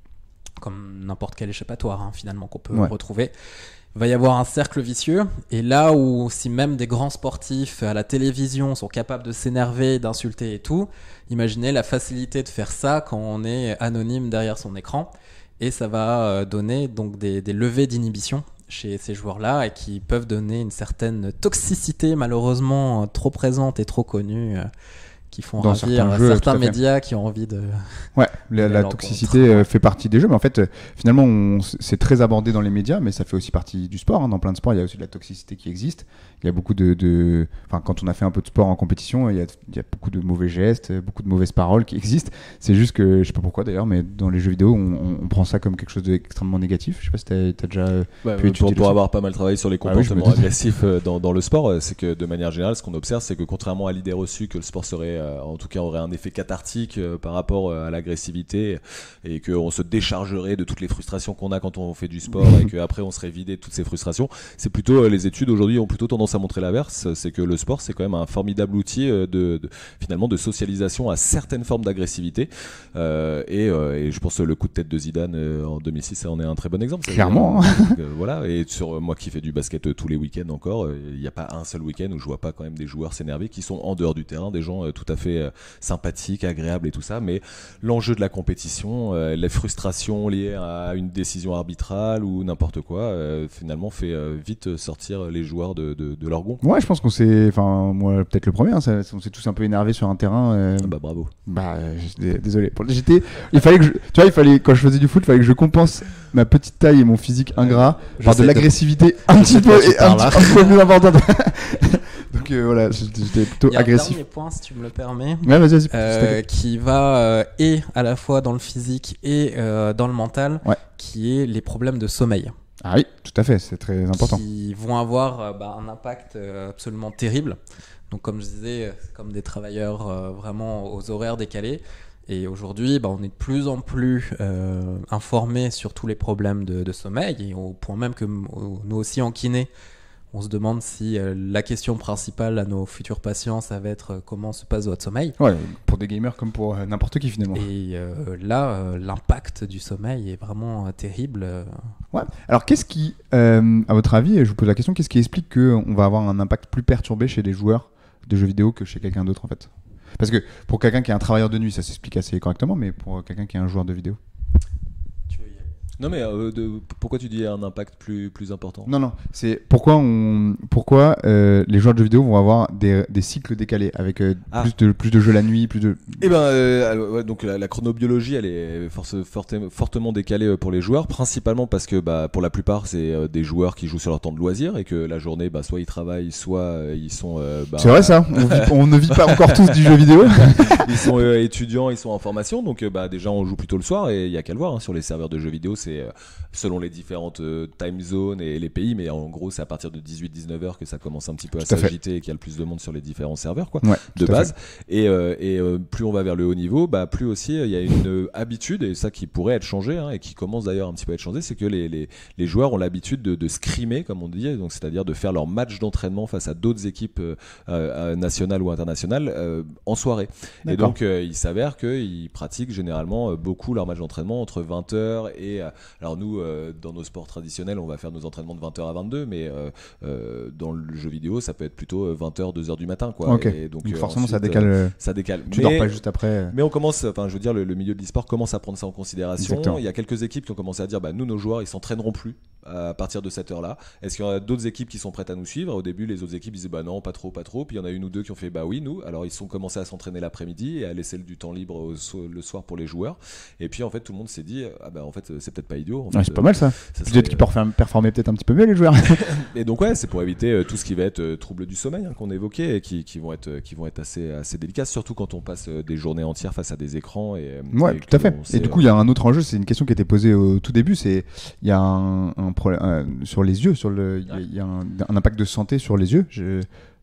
comme n'importe quel échappatoire hein, finalement qu'on peut Ouais. retrouver. Il va y avoir un cercle vicieux, et là où si même des grands sportifs à la télévision sont capables de s'énerver, d'insulter et tout, imaginez la facilité de faire ça quand on est anonyme derrière son écran, et ça va euh, donner donc des, des levées d'inhibition chez ces joueurs-là et qui peuvent donner une certaine toxicité malheureusement euh, trop présente et trop connue euh, qui font Dans ravir certains certains, jeux, tout à fait. médias qui ont envie de... Ouais, la, aller la à l'encontre. toxicité euh, fait partie des jeux, mais en fait, euh, finalement, on- c'est très abordé dans les médias, mais ça fait aussi partie du sport. hein. Dans plein de sports, il y a aussi de la toxicité qui existe. Il y a beaucoup de, de... Enfin, quand on a fait un peu de sport en compétition, il y a, il y a beaucoup de mauvais gestes, beaucoup de mauvaises paroles qui existent. C'est juste que, je sais pas pourquoi d'ailleurs, mais dans les jeux vidéo, on, on- on prend ça comme quelque chose d'extrêmement négatif. Je sais pas si t'as, t'as déjà euh, Ouais, pu euh, étudier pour, pour le avoir pas mal travaillé sur les Ah oui, je me comportements doute. agressifs euh, dans, dans le sport, euh, c'est que de manière générale, ce qu'on observe, c'est que contrairement à l'idée reçue que le sport serait, euh, en tout cas, aurait un effet cathartique euh, par rapport euh, à l'agressivité et qu'on se déchargerait de toutes les frustrations qu'on a quand on fait du sport et qu'après on serait vidé de toutes ces frustrations, c'est plutôt, euh, les études aujourd'hui ont plutôt tendance à montrer l'inverse, c'est que le sport c'est quand même un formidable outil euh, de, de, finalement de socialisation à certaines formes d'agressivité euh, et, euh, et je pense que le coup de tête de Zidane euh, en deux mille six ça en est un très bon exemple. Ça veut Clairement, dire, donc, euh, voilà. Et sur euh, moi qui fais du basket euh, tous les week-ends encore, il n'y a pas un seul week-end où je vois pas quand même des joueurs s'énerver qui sont en dehors du terrain, des gens euh, tout à fait euh, sympathiques, agréables et tout ça, mais l'enjeu de la compétition, euh, les frustrations liées à une décision arbitrale ou n'importe quoi, euh, finalement fait euh, vite sortir les joueurs de, de, de leur gond. Ouais, je pense qu'on s'est, enfin moi peut-être le premier, hein, ça- on s'est tous un peu énervés sur un terrain. euh, Ah bah bravo. Bah, euh, j'étais- désolé. Pour- J'étais, il fallait que je, tu vois, il fallait quand je faisais du foot, il fallait que je compense ma petite taille et mon physique ingrat Je par de sais de- l'agressivité un petit sais de peu quoi tu et un, parles, petit- un peu plus importante. Donc euh, voilà, j'étais j'étais plutôt Il y a un agressif. dernier point, si tu me le permets. Ouais, vas-y, vas-y. Euh, qui va euh, et à la fois dans le physique et euh, dans le mental, Ouais. qui est les problèmes de sommeil, Ah oui, tout à fait, c'est très important. qui vont avoir euh, bah, un impact euh, absolument terrible. Donc comme je disais, euh, c'est comme des travailleurs euh, vraiment aux horaires décalés. Et aujourd'hui, bah, on est de plus en plus euh, informés sur tous les problèmes de, de sommeil, et au point même que m- nous aussi en kiné, on se demande si euh, la question principale à nos futurs patients, ça va être euh, comment se passe votre sommeil. Ouais, pour des gamers comme pour euh, n'importe qui finalement. Et euh, là, euh, l'impact du sommeil est vraiment euh, terrible. euh. Ouais. Alors qu'est-ce qui, euh, à votre avis, je vous pose la question, qu'est-ce qui explique qu'on va avoir un impact plus perturbé chez les joueurs de jeux vidéo que chez quelqu'un d'autre en fait? Parce que pour quelqu'un qui est un travailleur de nuit, ça s'explique assez correctement, mais pour quelqu'un qui est un joueur de vidéo. Non mais euh, de, pourquoi tu dis un impact plus, plus important? Non, non, c'est pourquoi, on, pourquoi euh, les joueurs de jeux vidéo vont avoir des, des cycles décalés avec euh, Ah. plus, de, plus de jeux la nuit, plus de. Eh ben, euh, alors, ouais, donc la, la chronobiologie, elle est force, forte, fortement décalée euh, pour les joueurs, principalement parce que bah, pour la plupart, c'est euh, des joueurs qui jouent sur leur temps de loisir et que la journée, bah, soit ils travaillent, soit euh, ils sont. euh, bah, C'est vrai ça, on, vit- on ne vit pas encore tous du jeu vidéo. ils sont euh, étudiants, ils sont en formation, donc euh, bah, déjà on joue plutôt le soir et il y a qu'à le voir hein, sur les serveurs de jeux vidéo, c'est euh, selon les différentes euh, time zones et les pays, mais en gros c'est à partir de dix-huit à dix-neuf heures que ça commence un petit peu à Tout à fait. s'agiter et qu'il y a le plus de monde sur les différents serveurs quoi, Ouais, de tout à base. Et, euh, et euh, plus on va vers le haut niveau, bah, plus aussi il y a une euh, habitude, et ça qui pourrait être changé hein, et qui commence d'ailleurs un petit peu à être changé, c'est que les, les, les joueurs ont l'habitude de, de scrimer comme on dit, donc c'est-à-dire de faire leur match d'entraînement face à d'autres équipes euh, euh, nationales ou internationales euh, en soirée. Et D'accord. donc euh, il s'avère qu'ils pratiquent généralement euh, beaucoup leur match d'entraînement entre vingt heures et euh, alors nous euh, dans nos sports traditionnels on va faire nos entraînements de vingt heures à vingt-deux, mais euh, euh, dans le jeu vidéo ça peut être plutôt vingt heures deux heures du matin quoi. Ok. Et donc, Donc euh, forcément ça ensuite, décale. euh, euh, ça décale. Tu mais, dors pas juste après. euh. mais on commence, enfin je veux dire le, le milieu de l'e-sport commence à prendre ça en considération. Exactement. Il y a quelques équipes qui ont commencé à dire bah nous nos joueurs ils s'entraîneront plus à partir de cette heure-là. Est-ce qu'il y a d'autres équipes qui sont prêtes à nous suivre? Au début les autres équipes disaient bah non pas trop pas trop, puis il y en a une ou deux qui ont fait bah oui nous. Alors ils sont commencé à s'entraîner l'après-midi et à laisser du temps libre au so- le soir pour les joueurs. Et puis en fait tout le monde s'est dit ah bah en fait c'est peut-être pas idiot. En Ouais, fait, c'est pas mal ça. ça Peut-être serait- qu'ils peuvent performer peut-être un petit peu mieux les joueurs. Et donc ouais, c'est pour éviter euh, tout ce qui va être euh, trouble du sommeil hein, qu'on évoquait et qui, qui vont être euh, qui vont être assez assez délicats, surtout quand on passe euh, des journées entières face à des écrans et euh, Ouais, et tout à que fait. on Et sait, du coup, il y a un autre enjeu, c'est une question qui était posée au tout début, c'est il y a un, un problème euh, sur les yeux, sur le, il y a, il y a un, un impact de santé sur les yeux. Je,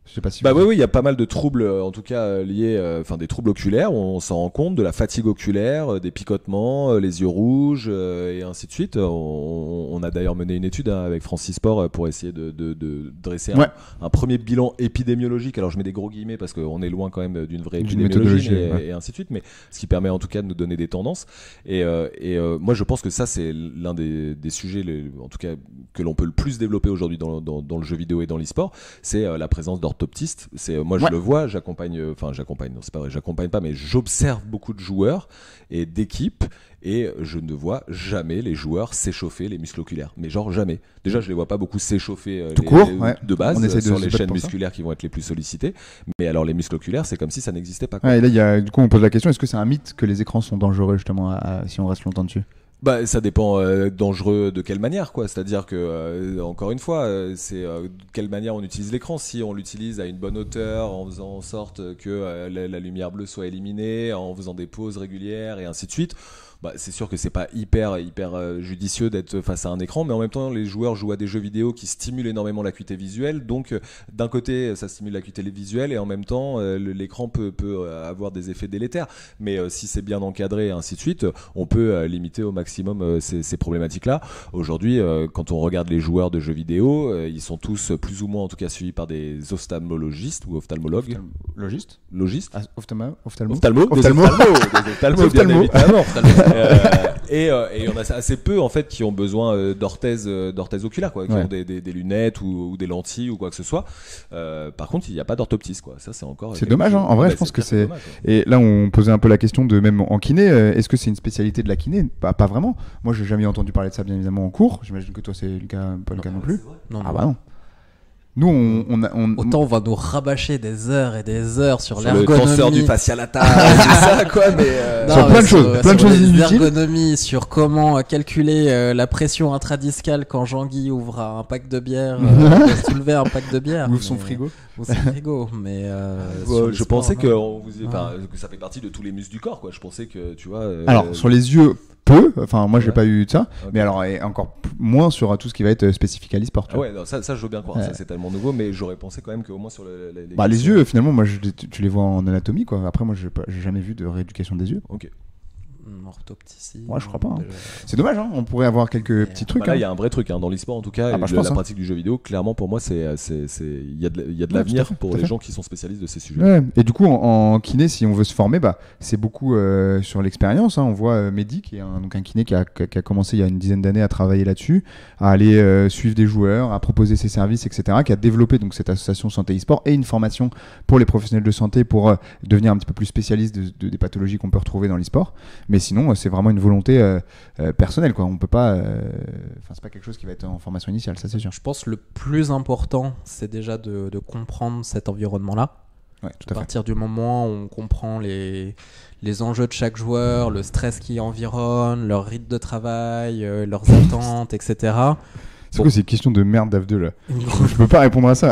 Je sais pas si Bah vous- oui, oui, il y a pas mal de troubles, euh, en tout cas euh, liés, euh, enfin des troubles oculaires. On s'en rend compte, de la fatigue oculaire, euh, des picotements, euh, les yeux rouges euh, et ainsi de suite. On, on a d'ailleurs mené une étude hein, avec Francis Sport euh, pour essayer de, de, de dresser Ouais. un, un premier bilan épidémiologique. Alors je mets des gros guillemets parce qu'on est loin quand même d'une vraie D'une épidémiologie méthodologie, et, ouais. et ainsi de suite. Mais ce qui permet en tout cas de nous donner des tendances. Et, euh, et euh, moi je pense que ça c'est l'un des, des sujets, les, en tout cas que l'on peut le plus développer aujourd'hui dans, dans, dans le jeu vidéo et dans l'e-sport, c'est euh, la présence d'orthoptistes. C'est moi je Ouais. le vois, j'accompagne, enfin j'accompagne, non c'est pas vrai, j'accompagne pas, mais j'observe beaucoup de joueurs et d'équipes et je ne vois jamais les joueurs s'échauffer les muscles oculaires, mais genre jamais. Déjà je les vois pas beaucoup s'échauffer euh, Tout les- court, les- ouais. de base On essaie de sur se les battre chaînes pour ça. musculaires qui vont être les plus sollicitées, mais alors les muscles oculaires c'est comme si ça n'existait pas, quoi. Ouais, et là, il y a, du coup, on pose la question, est-ce que c'est un mythe que les écrans sont dangereux justement à- à- si on reste longtemps dessus? Bah, ça dépend euh, dangereux de quelle manière, quoi. C'est-à-dire que, euh, encore une fois, euh, c'est euh, de quelle manière on utilise l'écran. Si on l'utilise à une bonne hauteur, en faisant en sorte que euh, la, la lumière bleue soit éliminée, en faisant des pauses régulières et ainsi de suite. Bah, c'est sûr que c'est pas hyper hyper euh, judicieux d'être face à un écran, mais en même temps les joueurs jouent à des jeux vidéo qui stimulent énormément l'acuité visuelle, donc euh, d'un côté ça stimule l'acuité visuelle et en même temps euh, le- l'écran peut, peut euh, avoir des effets délétères, mais euh, si c'est bien encadré et ainsi de suite, on peut euh, limiter au maximum euh, ces, ces problématiques-là. Aujourd'hui, euh, quand on regarde les joueurs de jeux vidéo, euh, ils sont tous euh, plus ou moins en tout cas suivis par des ophtalmologistes ou ophtalmologues. Logiste Logistes Ah, ophtalmo Ophtalmo Ophtalmo, des Ophtalmo. ophtalmos, des ophtalmos, bien Ophtalmo. évidemment. Euh, et euh, et il y en a assez peu en fait qui ont besoin euh, d'orthèses euh, d'orthèses oculaires, quoi, qui Ouais. ont des, des, des lunettes ou, ou des lentilles ou quoi que ce soit. Euh, par contre, il n'y a pas d'orthoptiste, quoi. Ça c'est encore. C'est quelque dommage, hein. chose- En vrai, Ouais, je pense que clair c'est- dommage, ouais. Et là, on posait un peu la question de même en kiné, euh, est-ce que c'est une spécialité de la kiné? Bah, pas vraiment. Moi, j'ai jamais entendu parler de ça, bien évidemment, en cours. J'imagine que toi, c'est le cas, pas le cas non plus. Non, Ah non. bah non. Nous, on, on, a- on- Autant on va nous rabâcher des heures et des heures sur, Sur le l'ergonomie. tenseur du facial latal, c'est ça, quoi. Mais euh, Non, Sur mais plein de choses, plein de sur choses les inutiles. ergonomies, sur comment euh, calculer euh, la pression intradiscale quand Jean-Guy ouvre un pack de bière, euh, doit soulever un pack de bière. ouvre son mais- frigo. Ou son frigo, mais. euh, Ouais, sur les je sports, pensais non. que, on vous- enfin, Ouais. que ça fait partie de tous les muscles du corps, quoi. Je pensais que, tu vois. euh, Alors, sur les yeux, peu. Enfin, moi, j'ai Ouais. pas eu de ça. Ok. Mais alors, et encore p- moins sur euh, tout ce qui va être euh, spécifique à l'e-sport. tu Ah vois. ouais, non, ça, ça je veux bien croire. Ouais. Ça c'est tellement nouveau, mais j'aurais pensé quand même qu'au moins sur le, les, Bah, les questions- yeux, finalement, moi, je, les- tu, tu les vois en anatomie, quoi. Après, moi, j'ai pas- j'ai jamais vu de rééducation des yeux. Ok. Hmm, orthopticien. Ouais, je crois pas, hein. déjà. C'est dommage, hein. On pourrait avoir quelques Ouais. petits Bah trucs. là, hein. il y a un vrai truc hein, dans l'e-sport en tout cas. Ah et bah, je le- pense, la hein. pratique du jeu vidéo, clairement pour moi, c'est, c'est, c'est, il y a de, il y a de Ouais, l'avenir tout à fait, pour tout à les fait. gens qui sont spécialistes de ces sujets. Ouais. Et du coup, en, en kiné, si on veut se former, bah, c'est beaucoup euh, sur l'expérience. Hein. On voit euh, Mehdi, qui est un, donc un kiné qui a, qui a- qui a commencé il y a une dizaine d'années à travailler là-dessus, à aller euh, suivre des joueurs, à proposer ses services, et cetera, qui a développé donc cette association santé e-sport et une formation pour les professionnels de santé pour euh, devenir un petit peu plus spécialiste de, de- des pathologies qu'on peut retrouver dans l'e-sport. Mais sinon, euh, c'est vraiment une volonté euh, euh, personnelle, quoi. On peut pas, euh, enfin, c'est pas quelque chose qui va être en formation initiale, ça c'est sûr. Je pense que le plus important, c'est déjà de, de comprendre cet environnement-là. Ouais, tout À à fait. partir du moment où on comprend les, les enjeux de chaque joueur, le stress qui environne, leur rythme de travail, euh, leurs attentes, et cetera. C'est quoi ces questions de merde d'A F deux là? Une grosse- Je peux pas répondre à ça.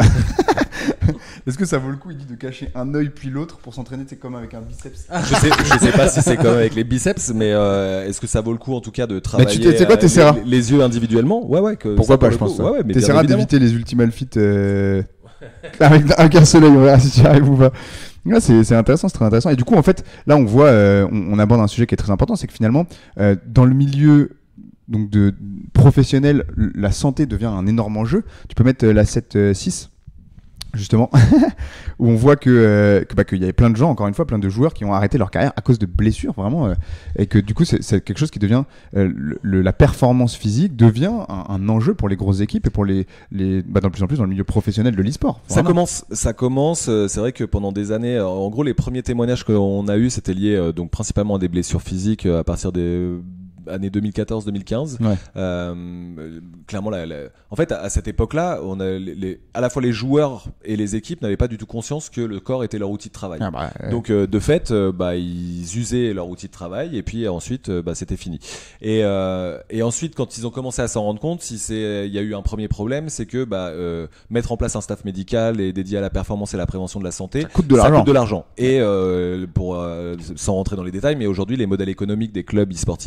Est-ce que ça vaut le coup, il dit, de cacher un œil puis l'autre pour s'entraîner, c'est comme avec un biceps? Je sais, je sais pas si c'est comme avec les biceps, mais euh, est-ce que ça vaut le coup en tout cas de travailler tu sais quoi, euh, t'essaieras. les, les yeux individuellement? Ouais, ouais. Que Pourquoi ça pas, vaut je le pense. coup. Ouais, ouais, mais bien T'essaieras évidemment. d'éviter les Ultimate Fit euh, avec, avec un seul œil, on verra si tu y arrives ou pas. Ouais, c'est c'est intéressant, c'est très intéressant. Et du coup, en fait, là, on voit, euh, on, on aborde un sujet qui est très important, c'est que finalement, euh, dans le milieu donc de professionnel, la santé devient un énorme enjeu. Tu peux mettre euh, la sept six justement, où on voit que, euh, que bah, qu'il y avait plein de gens, encore une fois, plein de joueurs qui ont arrêté leur carrière à cause de blessures, vraiment, euh, et que du coup, c'est, c'est quelque chose qui devient, euh, le, le- la performance physique devient un, un enjeu pour les grosses équipes et pour les, les bah, de plus en plus dans le milieu professionnel de l'e-sport. Ça Vraiment. commence, ça commence. euh, C'est vrai que pendant des années, euh, en gros, les premiers témoignages qu'on a eu, c'était lié euh, donc principalement à des blessures physiques euh, à partir des euh, années deux mille quatorze deux mille quinze. Ouais. Euh, euh, clairement, la, la- en fait, à, à cette époque-là, on a les, les- à la fois les joueurs et les équipes n'avaient pas du tout conscience que le corps était leur outil de travail. Ah bah, euh, Donc euh, de fait, euh, bah, ils usaient leur outil de travail et puis euh, ensuite, euh, bah, c'était fini. Et, euh, et ensuite, quand ils ont commencé à s'en rendre compte, si c'est, il y a eu un premier problème, c'est que bah, euh, mettre en place un staff médical et dédié à la performance et la prévention de la santé, ça coûte de ça l'argent. coûte de l'argent. Et euh, pour euh, sans rentrer dans les détails, mais aujourd'hui, les modèles économiques des clubs e-sportifs sont extrêmement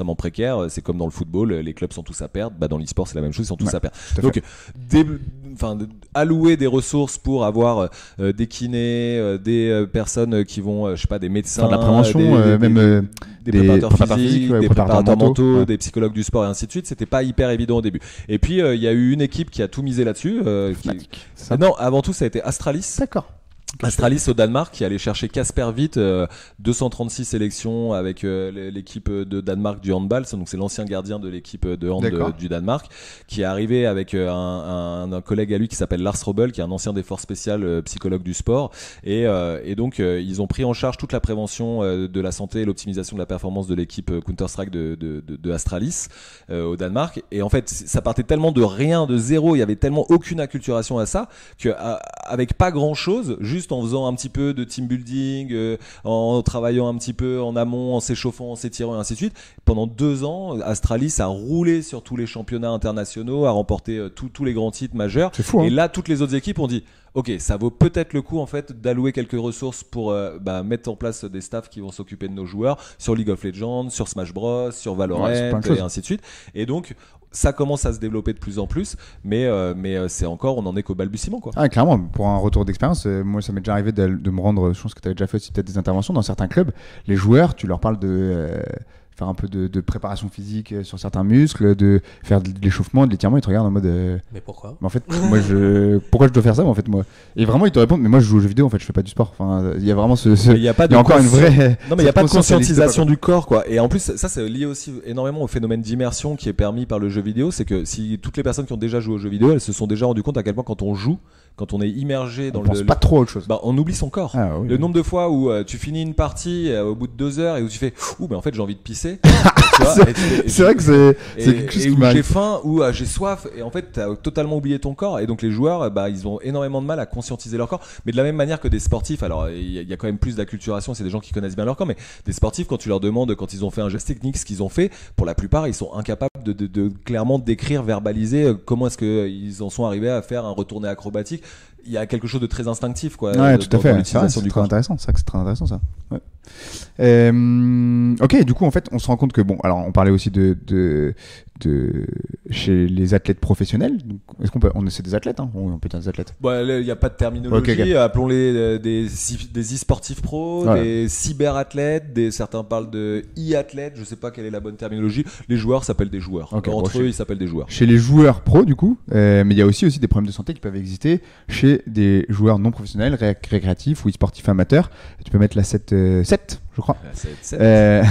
extrêmement précaire. C'est comme dans le football, les clubs sont tous à perdre. Bah, dans l'e-sport, c'est la même chose, ils sont tous Ouais, à perdre. à Donc, des, enfin, de, allouer des ressources pour avoir euh, des kinés, euh, des euh, personnes qui vont, euh, je sais pas, des médecins, Faire de la prévention, des, euh, des, même des, euh, des des préparateurs préparateurs physiques, physiques, ouais, des préparateurs préparateurs mentaux, mentaux, ouais. des psychologues du sport et ainsi de suite. C'était pas hyper évident au début. Et puis, il euh, y a eu une équipe qui a tout misé là-dessus. Euh, qui... ça. Non, avant tout, ça a été Astralis. D'accord. Astralis au Danemark qui allait chercher Casper Witt, euh, deux cent trente-six sélections avec euh, l'équipe de Danemark du handball, donc c'est l'ancien gardien de l'équipe de hand de, du Danemark, qui est arrivé avec euh, un, un, un collègue à lui qui s'appelle Lars Robel, qui est un ancien des forces spéciales, euh, psychologue du sport, et, euh, et donc euh, ils ont pris en charge toute la prévention euh, de la santé et l'optimisation de la performance de l'équipe Counter-Strike de, de, de, de Astralis euh, au Danemark, et en fait ça partait tellement de rien, de zéro, il y avait tellement aucune acculturation à ça, que à, avec pas grand chose, juste en faisant un petit peu de team building, euh, en travaillant un petit peu en amont, en s'échauffant, en s'étirant et ainsi de suite. Pendant deux ans, Astralis a roulé sur tous les championnats internationaux, a remporté euh, tous les grands titres majeurs. C'est fou, hein. Et là, toutes les autres équipes ont dit ok, ça vaut peut-être le coup en fait d'allouer quelques ressources pour euh, bah, mettre en place des staffs qui vont s'occuper de nos joueurs sur League of Legends, sur Smash Bros, sur Valorant, ouais, et ainsi de suite. Et donc ça commence à se développer de plus en plus, mais euh, mais euh, c'est encore, on en est qu'au balbutiement, quoi. Ah, clairement, pour un retour d'expérience, euh, moi ça m'est déjà arrivé de, de me rendre, je pense que tu avais déjà fait aussi peut-être des interventions dans certains clubs. Les joueurs, tu leur parles de euh, faire un peu de, de préparation physique sur certains muscles, de faire de l'échauffement, de l'étirement, ils te regardent en mode euh, mais pourquoi? Mais en fait, moi je pourquoi je dois faire ça en fait moi? Et vraiment ils te répondent mais moi je joue aux jeux vidéo en fait, je fais pas du sport. Enfin, il y a vraiment ce, ce... il y a pas de il y a encore une vraie non mais il y a pas de conscientisation du corps, quoi. Et en plus ça c'est lié aussi énormément au phénomène d'immersion qui est permis par le jeu vidéo, c'est que si toutes les personnes qui ont déjà joué aux jeux vidéo, elles se sont déjà rendu compte à quel point quand on joue, quand on est immergé dans on le pense pas trop à autre chose. Bah, on oublie son corps. Ah, oui, le oui. nombre de fois où euh, tu finis une partie euh, au bout de deux heures et où tu fais ouh mais en fait j'ai envie de pisser. C'est vrai que c'est et, quelque chose et qui où m'arrive. j'ai faim ou euh, j'ai soif et en fait t'as totalement oublié ton corps, et donc les joueurs euh, bah ils ont énormément de mal à conscientiser leur corps, mais de la même manière que des sportifs. Alors il y, y a quand même plus d'acculturation, c'est des gens qui connaissent bien leur corps, mais des sportifs quand tu leur demandes quand ils ont fait un geste technique ce qu'ils ont fait, pour la plupart ils sont incapables de, de, de clairement décrire, verbaliser euh, comment est-ce que ils en sont arrivés à faire un retourné acrobatique. Il y a quelque chose de très instinctif, quoi. Ouais, de, tout à fait. C'est vrai, c'est très intéressant. C'est vrai que c'est très intéressant, ça. Ouais. Euh, ok, du coup, en fait, on se rend compte que bon, alors, on parlait aussi de de, de chez les athlètes professionnels. Donc, est-ce qu'on peut, on c'est des athlètes, hein, on peut être des athlètes. Bon, il n'y a pas de terminologie. Okay, okay. Appelons-les euh, des des e-sportifs pros, ouais. des cyberathlètes, des certains parlent de e-athlètes. Je sais pas quelle est la bonne terminologie. Les joueurs s'appellent des joueurs. Okay, Entre bon, eux, chez, ils s'appellent des joueurs. Chez les joueurs pros, du coup, euh, mais il y a aussi aussi des problèmes de santé qui peuvent exister chez des joueurs non professionnels, ré- récréatifs ou e-sportifs amateurs. Tu peux mettre la sept, euh, sept je crois. La sept, sept. Euh,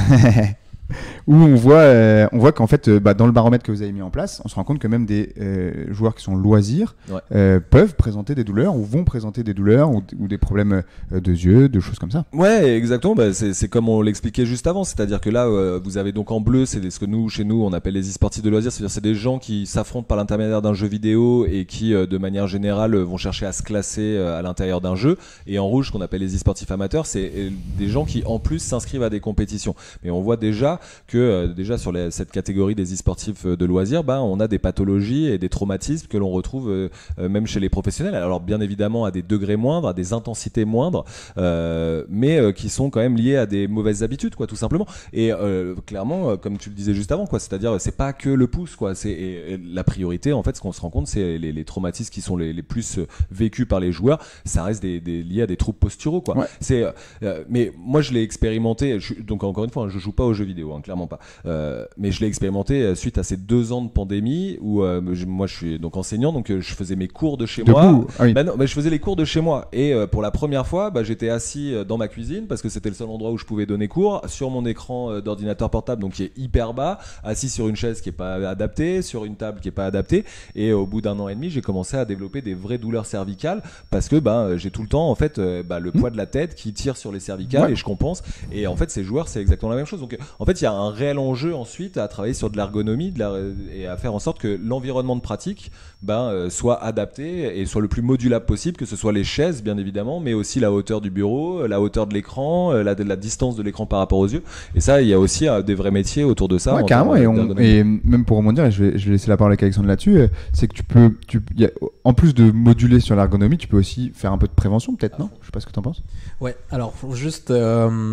où on voit, euh, on voit qu'en fait, euh, bah, dans le baromètre que vous avez mis en place, on se rend compte que même des euh, joueurs qui sont loisirs ouais. euh, peuvent présenter des douleurs ou vont présenter des douleurs ou, ou des problèmes euh, de yeux, de choses comme ça. Ouais, exactement. Bah, c'est, c'est comme on l'expliquait juste avant, c'est-à-dire que là, euh, vous avez donc en bleu, c'est ce que nous, chez nous, on appelle les e-sportifs de loisirs, c'est-à-dire c'est des gens qui s'affrontent par l'intermédiaire d'un jeu vidéo et qui, euh, de manière générale, vont chercher à se classer euh, à l'intérieur d'un jeu. Et en rouge, ce qu'on appelle les e-sportifs amateurs, c'est euh, des gens qui, en plus, s'inscrivent à des compétitions. Mais on voit déjà que euh, déjà sur les, cette catégorie des e-sportifs de loisirs, bah, on a des pathologies et des traumatismes que l'on retrouve euh, euh, même chez les professionnels. Alors bien évidemment à des degrés moindres, à des intensités moindres, euh, mais euh, qui sont quand même liés à des mauvaises habitudes, quoi, tout simplement. Et euh, clairement, euh, comme tu le disais juste avant, quoi, c'est-à-dire c'est pas que le pouce, quoi. C'est et, et la priorité, en fait, ce qu'on se rend compte, c'est les, les traumatismes qui sont les, les plus vécus par les joueurs. Ça reste des, des liés à des troubles posturaux, quoi. Ouais. C'est, euh, mais moi je l'ai expérimenté. Je, donc encore une fois, je joue pas aux jeux vidéo, hein, clairement pas. Euh, mais je l'ai expérimenté suite à ces deux ans de pandémie où euh, je, moi je suis donc enseignant, donc euh, je faisais mes cours de chez Debout. moi. Ah oui. Bah non, bah, je faisais les cours de chez moi et euh, pour la première fois, bah, j'étais assis dans ma cuisine parce que c'était le seul endroit où je pouvais donner cours, sur mon écran euh, d'ordinateur portable, donc qui est hyper bas, assis sur une chaise qui est pas adaptée, sur une table qui est pas adaptée. Et euh, au bout d'un an et demi, j'ai commencé à développer des vraies douleurs cervicales parce que bah, j'ai tout le temps en fait euh, bah, le mmh. poids de la tête qui tire sur les cervicales ouais. et je compense. Et en fait, ces joueurs, c'est exactement la même chose. Donc en fait, il y a un réel enjeu ensuite à travailler sur de l'ergonomie de la, et à faire en sorte que l'environnement de pratique ben, euh, soit adapté et soit le plus modulable possible, que ce soit les chaises bien évidemment, mais aussi la hauteur du bureau, la hauteur de l'écran, la, la distance de l'écran par rapport aux yeux. Et ça, il y a aussi euh, des vrais métiers autour de ça. Ouais, carrément. Et, on, et même pour rebondir, et je vais, je vais laisser la parole à Alexandre là-dessus, euh, c'est que tu peux, tu, y a, en plus de moduler sur l'ergonomie, tu peux aussi faire un peu de prévention peut-être, non ? Je sais pas ce que tu en penses. Ouais, alors juste euh,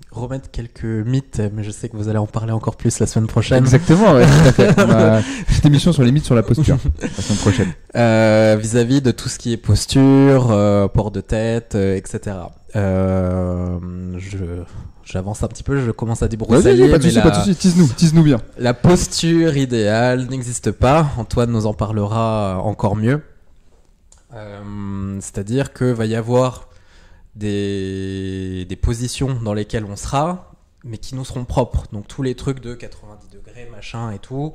remettre quelques mythes, mais je sais que vous allez en parler encore plus la semaine prochaine. Exactement, ouais, tout à fait. On a une petite émission sur les mythes sur la posture la semaine prochaine. Euh, vis-à-vis de tout ce qui est posture, euh, port de tête, euh, et cetera. Euh, je, j'avance un petit peu, je commence à débroussailler. Vas-y, pas de soucis, la, pas de soucis, tease-nous, tease-nous bien. La posture idéale n'existe pas. Antoine nous en parlera encore mieux. Euh, c'est-à-dire que va y avoir des, des positions dans lesquelles on sera, mais qui nous seront propres. Donc tous les trucs de quatre-vingt-dix degrés, machin et tout.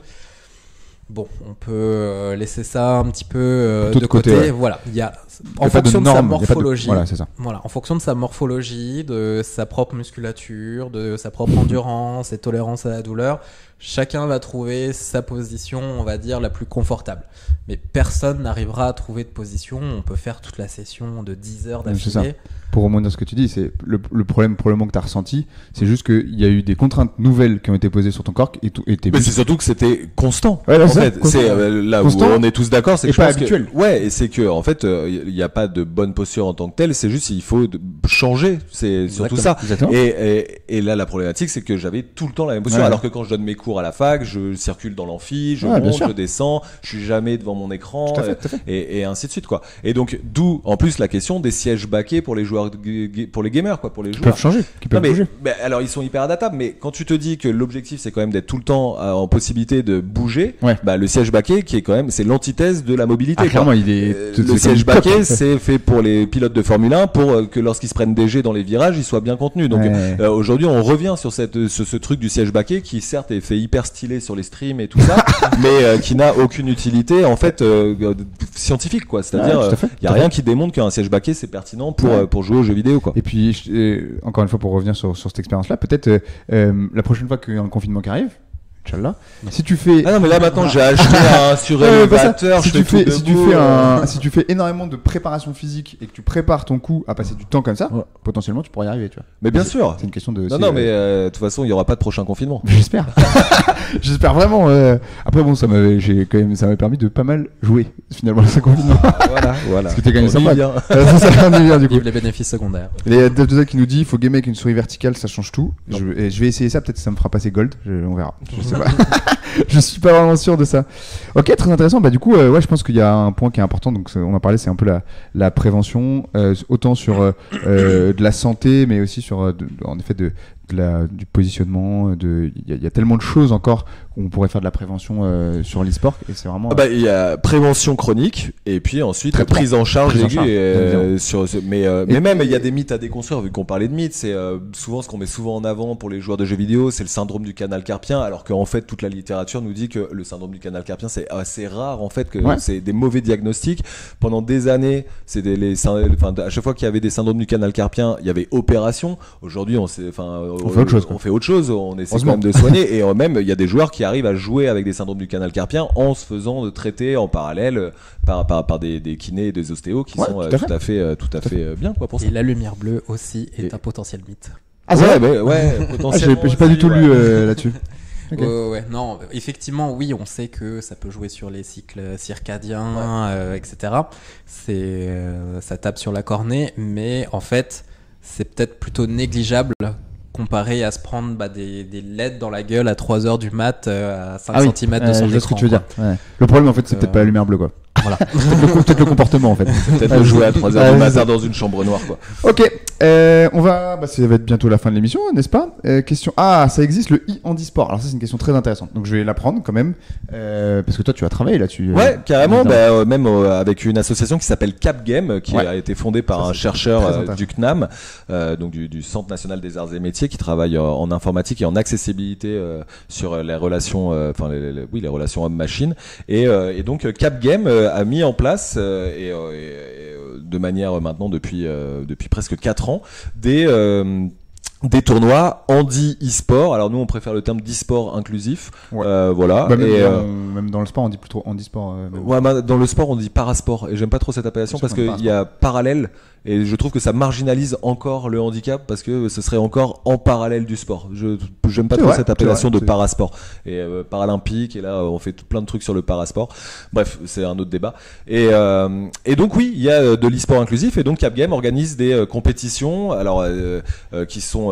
Bon, on peut laisser ça un petit peu euh, de, de côté. côté ouais. Voilà, il y a en fonction de, de sa morphologie. De... Voilà, c'est ça. Voilà, en fonction de sa morphologie, de sa propre musculature, de sa propre endurance et tolérance à la douleur, chacun va trouver sa position, on va dire, la plus confortable. Mais personne n'arrivera à trouver de position. On peut faire toute la session de dix heures d'affilée. Pour remonter à ce que tu dis, c'est le, le problème probablement que tu as ressenti, c'est juste qu'il y a eu des contraintes nouvelles qui ont été posées sur ton corps et tout. Et mais c'est surtout que c'était constant. Ouais, en c'est fait, constant. c'est euh, là constant, où on est tous d'accord, c'est et que pas je pense habituel. Que, ouais, et c'est que en fait, il euh, n'y a pas de bonne posture en tant que telle. C'est juste il faut de, changer. C'est surtout ça. Exactement. Et, et, et là, la problématique, c'est que j'avais tout le temps la même posture. Ouais. Alors que quand je donne mes cours à la fac, je circule dans l'amphi, je ouais, monte, je descends, je suis jamais devant mon écran, tout à fait, tout à fait. Et, et ainsi de suite quoi. Et donc d'où en plus la question des sièges baquets pour les joueurs, pour les gamers quoi, pour les joueurs. Qui peuvent changer, qui peuvent non, mais, bouger. Bah, alors ils sont hyper adaptables, mais quand tu te dis que l'objectif c'est quand même d'être tout le temps euh, en possibilité de bouger, ouais. bah le siège baquet qui est quand même c'est l'antithèse de la mobilité. Ah, clairement, il est. Euh, le siège baquet c'est fait pour les pilotes de Formule un pour euh, que lorsqu'ils se prennent des jets dans les virages, ils soient bien contenus. Donc ouais. euh, aujourd'hui on revient sur cette ce, ce truc du siège baquet qui certes est fait hyper stylé sur les streams et tout ça, mais euh, qui n'a aucune utilité en fait euh, scientifique quoi. C'est-à-dire il ouais, y a rien qui démontre qu'un siège baquet c'est pertinent pour ouais. euh, pour jouer aux jeux vidéo quoi. Et puis euh, encore une fois pour revenir sur, sur cette expérience-là, peut-être euh, euh, la prochaine fois qu'il y a un confinement qui arrive, Inch'Allah, si tu fais... Ah non mais là maintenant j'ai acheté un surélévateur, si, je tu fais fais, si, tu fais un, si tu fais énormément de préparation physique et que tu prépares ton coup à passer du temps comme ça, ouais. potentiellement tu pourrais y arriver, tu vois. Mais bien sûr. C'est une question de... Non, non, euh... mais de euh, toute façon il n'y aura pas de prochain confinement. J'espère. J'espère vraiment. Euh... Après bon, ça m'avait, j'ai quand même, ça m'avait permis de pas mal jouer finalement ce confinement. Ah, voilà, voilà. Parce que t'es quand même on sympa. Bien. ça, ça bien du coup. Vive les bénéfices secondaires. Il y a Devdozat qui nous dit, il faut gamer avec une souris verticale, ça change tout. Je, et je vais essayer ça, peut-être que ça me fera passer gold. Je, on verra. Je sais pas. Je suis pas vraiment sûr de ça. Ok, très intéressant. Bah du coup, euh, ouais, je pense qu'il y a un point qui est important. Donc on en parlait, c'est un peu la, la prévention, euh, autant sur euh, euh, de la santé, mais aussi sur, euh, de, en effet, de, de la, du positionnement. De, il y, y a tellement de choses encore où on pourrait faire de la prévention euh, sur l'e-sport. Et c'est vraiment. Ah bah il y a prévention chronique et puis ensuite Traitement. prise en charge Prise en aiguë. charge, Euh, sur, mais euh, et mais même il y a des mythes à déconstruire vu qu'on parlait de mythes. C'est euh, souvent ce qu'on met souvent en avant pour les joueurs de jeux vidéo, c'est le syndrome du canal carpien, alors qu'en fait toute la littérature nous dit que le syndrome du canal carpien c'est assez rare en fait, que ouais. c'est des mauvais diagnostics. Pendant des années, c'est des les, enfin à chaque fois qu'il y avait des syndromes du canal carpien, il y avait opération. Aujourd'hui on s'est, enfin on, on fait autre chose. On fait autre chose. On essaie quand même de soigner et même il y a des joueurs qui arrivent à jouer avec des syndromes du canal carpien en se faisant traiter en parallèle par par par des des kinés et des ostéos qui ouais, sont tout, euh, à tout à fait euh, tout à fait euh, bien quoi pour ça. Et la lumière bleue aussi est et... un potentiel mythe. Ah ouais, ouais, ouais, potentiellement. Ah, j'ai, j'ai pas du tout ouais. lu euh, là-dessus. Okay. Euh, ouais, non, effectivement, oui, on sait que ça peut jouer sur les cycles circadiens, ouais. euh, et cetera. C'est, euh, ça tape sur la cornée, mais en fait, c'est peut-être plutôt négligeable comparé à se prendre bah, des, des L E D dans la gueule à trois heures du mat euh, à cinq ah oui. centimètres de son euh, écran. Ce que tu veux dire. Ouais. Le problème, en fait, c'est euh... peut-être pas la lumière bleue, quoi. Voilà. peut-être, le, peut-être le comportement en fait. Peut-être le jouer à trois heures du matin dans une chambre noire quoi. Ok, euh, on va, bah, ça va être bientôt la fin de l'émission, n'est-ce pas euh, Question. Ah, ça existe le e-handisport. Alors ça c'est une question très intéressante. Donc je vais la prendre quand même euh, parce que toi tu as travaillé là-dessus. Ouais, euh, carrément. Bah, euh, même euh, avec une association qui s'appelle Cap Game, qui ouais. a été fondée par ça, un chercheur euh, du C N A M, euh, donc du, du Centre national des arts et métiers, qui travaille euh, en informatique et en accessibilité euh, sur les relations, enfin euh, les, les, oui les relations homme-machine. Et, euh, et donc Cap Game euh, a mis en place Euh, et, euh, et, et de manière maintenant depuis euh, depuis presque quatre ans des euh, des tournois handi e-sport. Alors nous on préfère le terme d'e-sport inclusif. Ouais. Euh, voilà. Bah, même, et, dans, euh, même dans le sport on dit plutôt handisport. Euh, ouais, bah, dans le sport on dit parasport et j'aime pas trop cette appellation parce qu'il y a parallèle. Et je trouve que ça marginalise encore le handicap parce que ce serait encore en parallèle du sport. Je j'aime pas c'est trop vrai, cette appellation vrai, de parasport et euh, paralympique. Et là, on fait tout plein de trucs sur le parasport. Bref, c'est un autre débat. Et euh, et donc oui, il y a de l'e-sport inclusif et donc Cap Game organise des euh, compétitions. Alors euh, euh, qui sont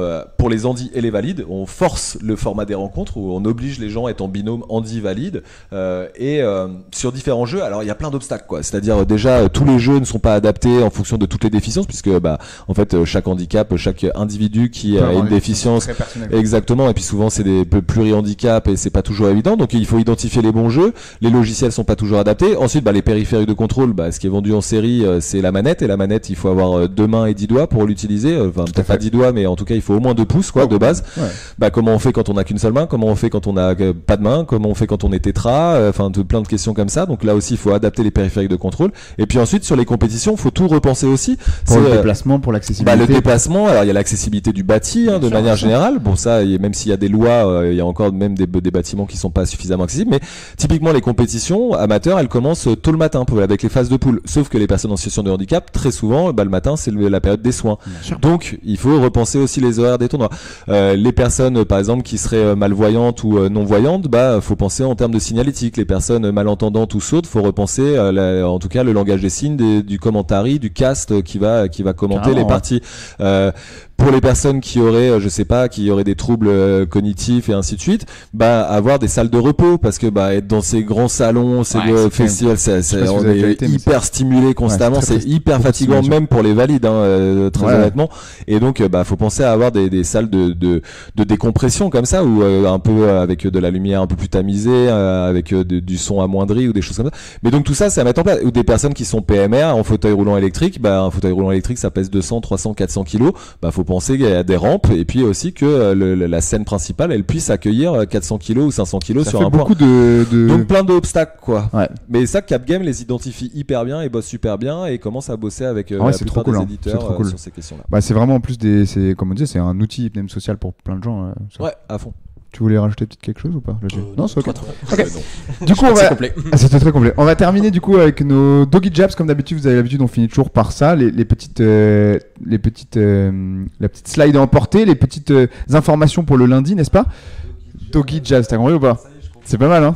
euh, pour les handis et les valides, on force le format des rencontres où on oblige les gens à être en binôme handi-valide euh, et euh, sur différents jeux. Alors il y a plein d'obstacles, quoi. C'est-à-dire euh, déjà euh, tous les jeux ne sont pas adaptés en fonction de toutes les déficiences, puisque bah en fait euh, chaque handicap, chaque individu qui a une déficience, exactement, et puis souvent c'est des pluri-handicaps et c'est pas toujours évident. Donc il faut identifier les bons jeux. Les logiciels sont pas toujours adaptés. Ensuite, bah les périphériques de contrôle, bah ce qui est vendu en série, euh, c'est la manette, et la manette il faut avoir euh, deux mains et dix doigts pour l'utiliser. Enfin peut-être pas dix doigts, mais en tout cas il faut au moins deux pouces, quoi, oh, de base. Ouais. Bah comment on fait quand on a qu'une seule main, comment on fait quand on a euh, pas de main, comment on fait quand on est tétra, enfin euh, plein de questions comme ça. Donc là aussi il faut adapter les périphériques de contrôle. Et puis ensuite sur les compétitions, faut tout repenser aussi. Pour c'est, le déplacement, pour l'accessibilité. Bah le déplacement, alors il y a l'accessibilité du bâti, hein, de sûr, manière générale. Bon ça, y, même s'il y a des lois, euh, il y a encore même des, des bâtiments qui sont pas suffisamment accessibles. Mais typiquement les compétitions amateurs, elles commencent tôt le matin avec les phases de poule. Sauf que les personnes en situation de handicap, très souvent, bah, le matin c'est le, la période des soins. Donc il faut repenser aussi les horaires des tournois. Euh, les personnes par exemple qui seraient malvoyantes ou euh, non voyantes, bah faut penser en termes de signalétique. Les personnes malentendantes ou sourdes, faut repenser euh, la, en tout cas le langage des signes, des, du commentary, du cast qui va qui va commenter Carrément, les parties. Ouais. Euh, pour les personnes qui auraient, je sais pas, qui auraient des troubles euh, cognitifs et ainsi de suite, bah avoir des salles de repos, parce que bah être dans ces grands salons, ces ouais, festivals, c'est, c'est, on est été, hyper stimulé constamment, ouais, c'est, c'est hyper fatigant même pour les valides, hein, euh, très ouais. honnêtement. Et donc bah faut penser à avoir des, des salles de, de, de décompression comme ça, ou euh, un peu avec de la lumière un peu plus tamisée, euh, avec de, du son amoindri ou des choses comme ça. Mais donc tout ça, c'est à mettre en place. Ou des personnes qui sont P M R en fauteuil roulant électrique, bah un fauteuil roulant électrique ça pèse deux cents, trois cents, quatre cents kilos, bah faut penser qu'il y a des rampes, et puis aussi que euh, le, la scène principale elle puisse accueillir quatre cents kilos ou cinq cents kilos ça sur fait un beaucoup point. De, de... Donc plein d'obstacles, quoi. Ouais. Mais ça, Capgame les identifie hyper bien et bosse super bien et commence à bosser avec euh, ouais, la plupart cool, des hein. éditeurs cool. euh, sur ces questions-là. Bah, c'est vraiment en plus des, c'est comme on disait, c'est un outil même social pour plein de gens. Euh, ouais, à fond. Tu voulais rajouter peut-être quelque chose ou pas euh, Non, c'est ok. okay. okay. Du coup, on va... ah, c'était très complet. On va terminer du coup avec nos doggy jabs. Comme d'habitude, vous avez l'habitude, on finit toujours par ça. Les, les petites, euh, les petites, euh, la petite slide à emporter, les petites euh, informations pour le lundi, n'est-ce pas? Doggy jabs, t'as compris ou pas? C'est pas mal, hein?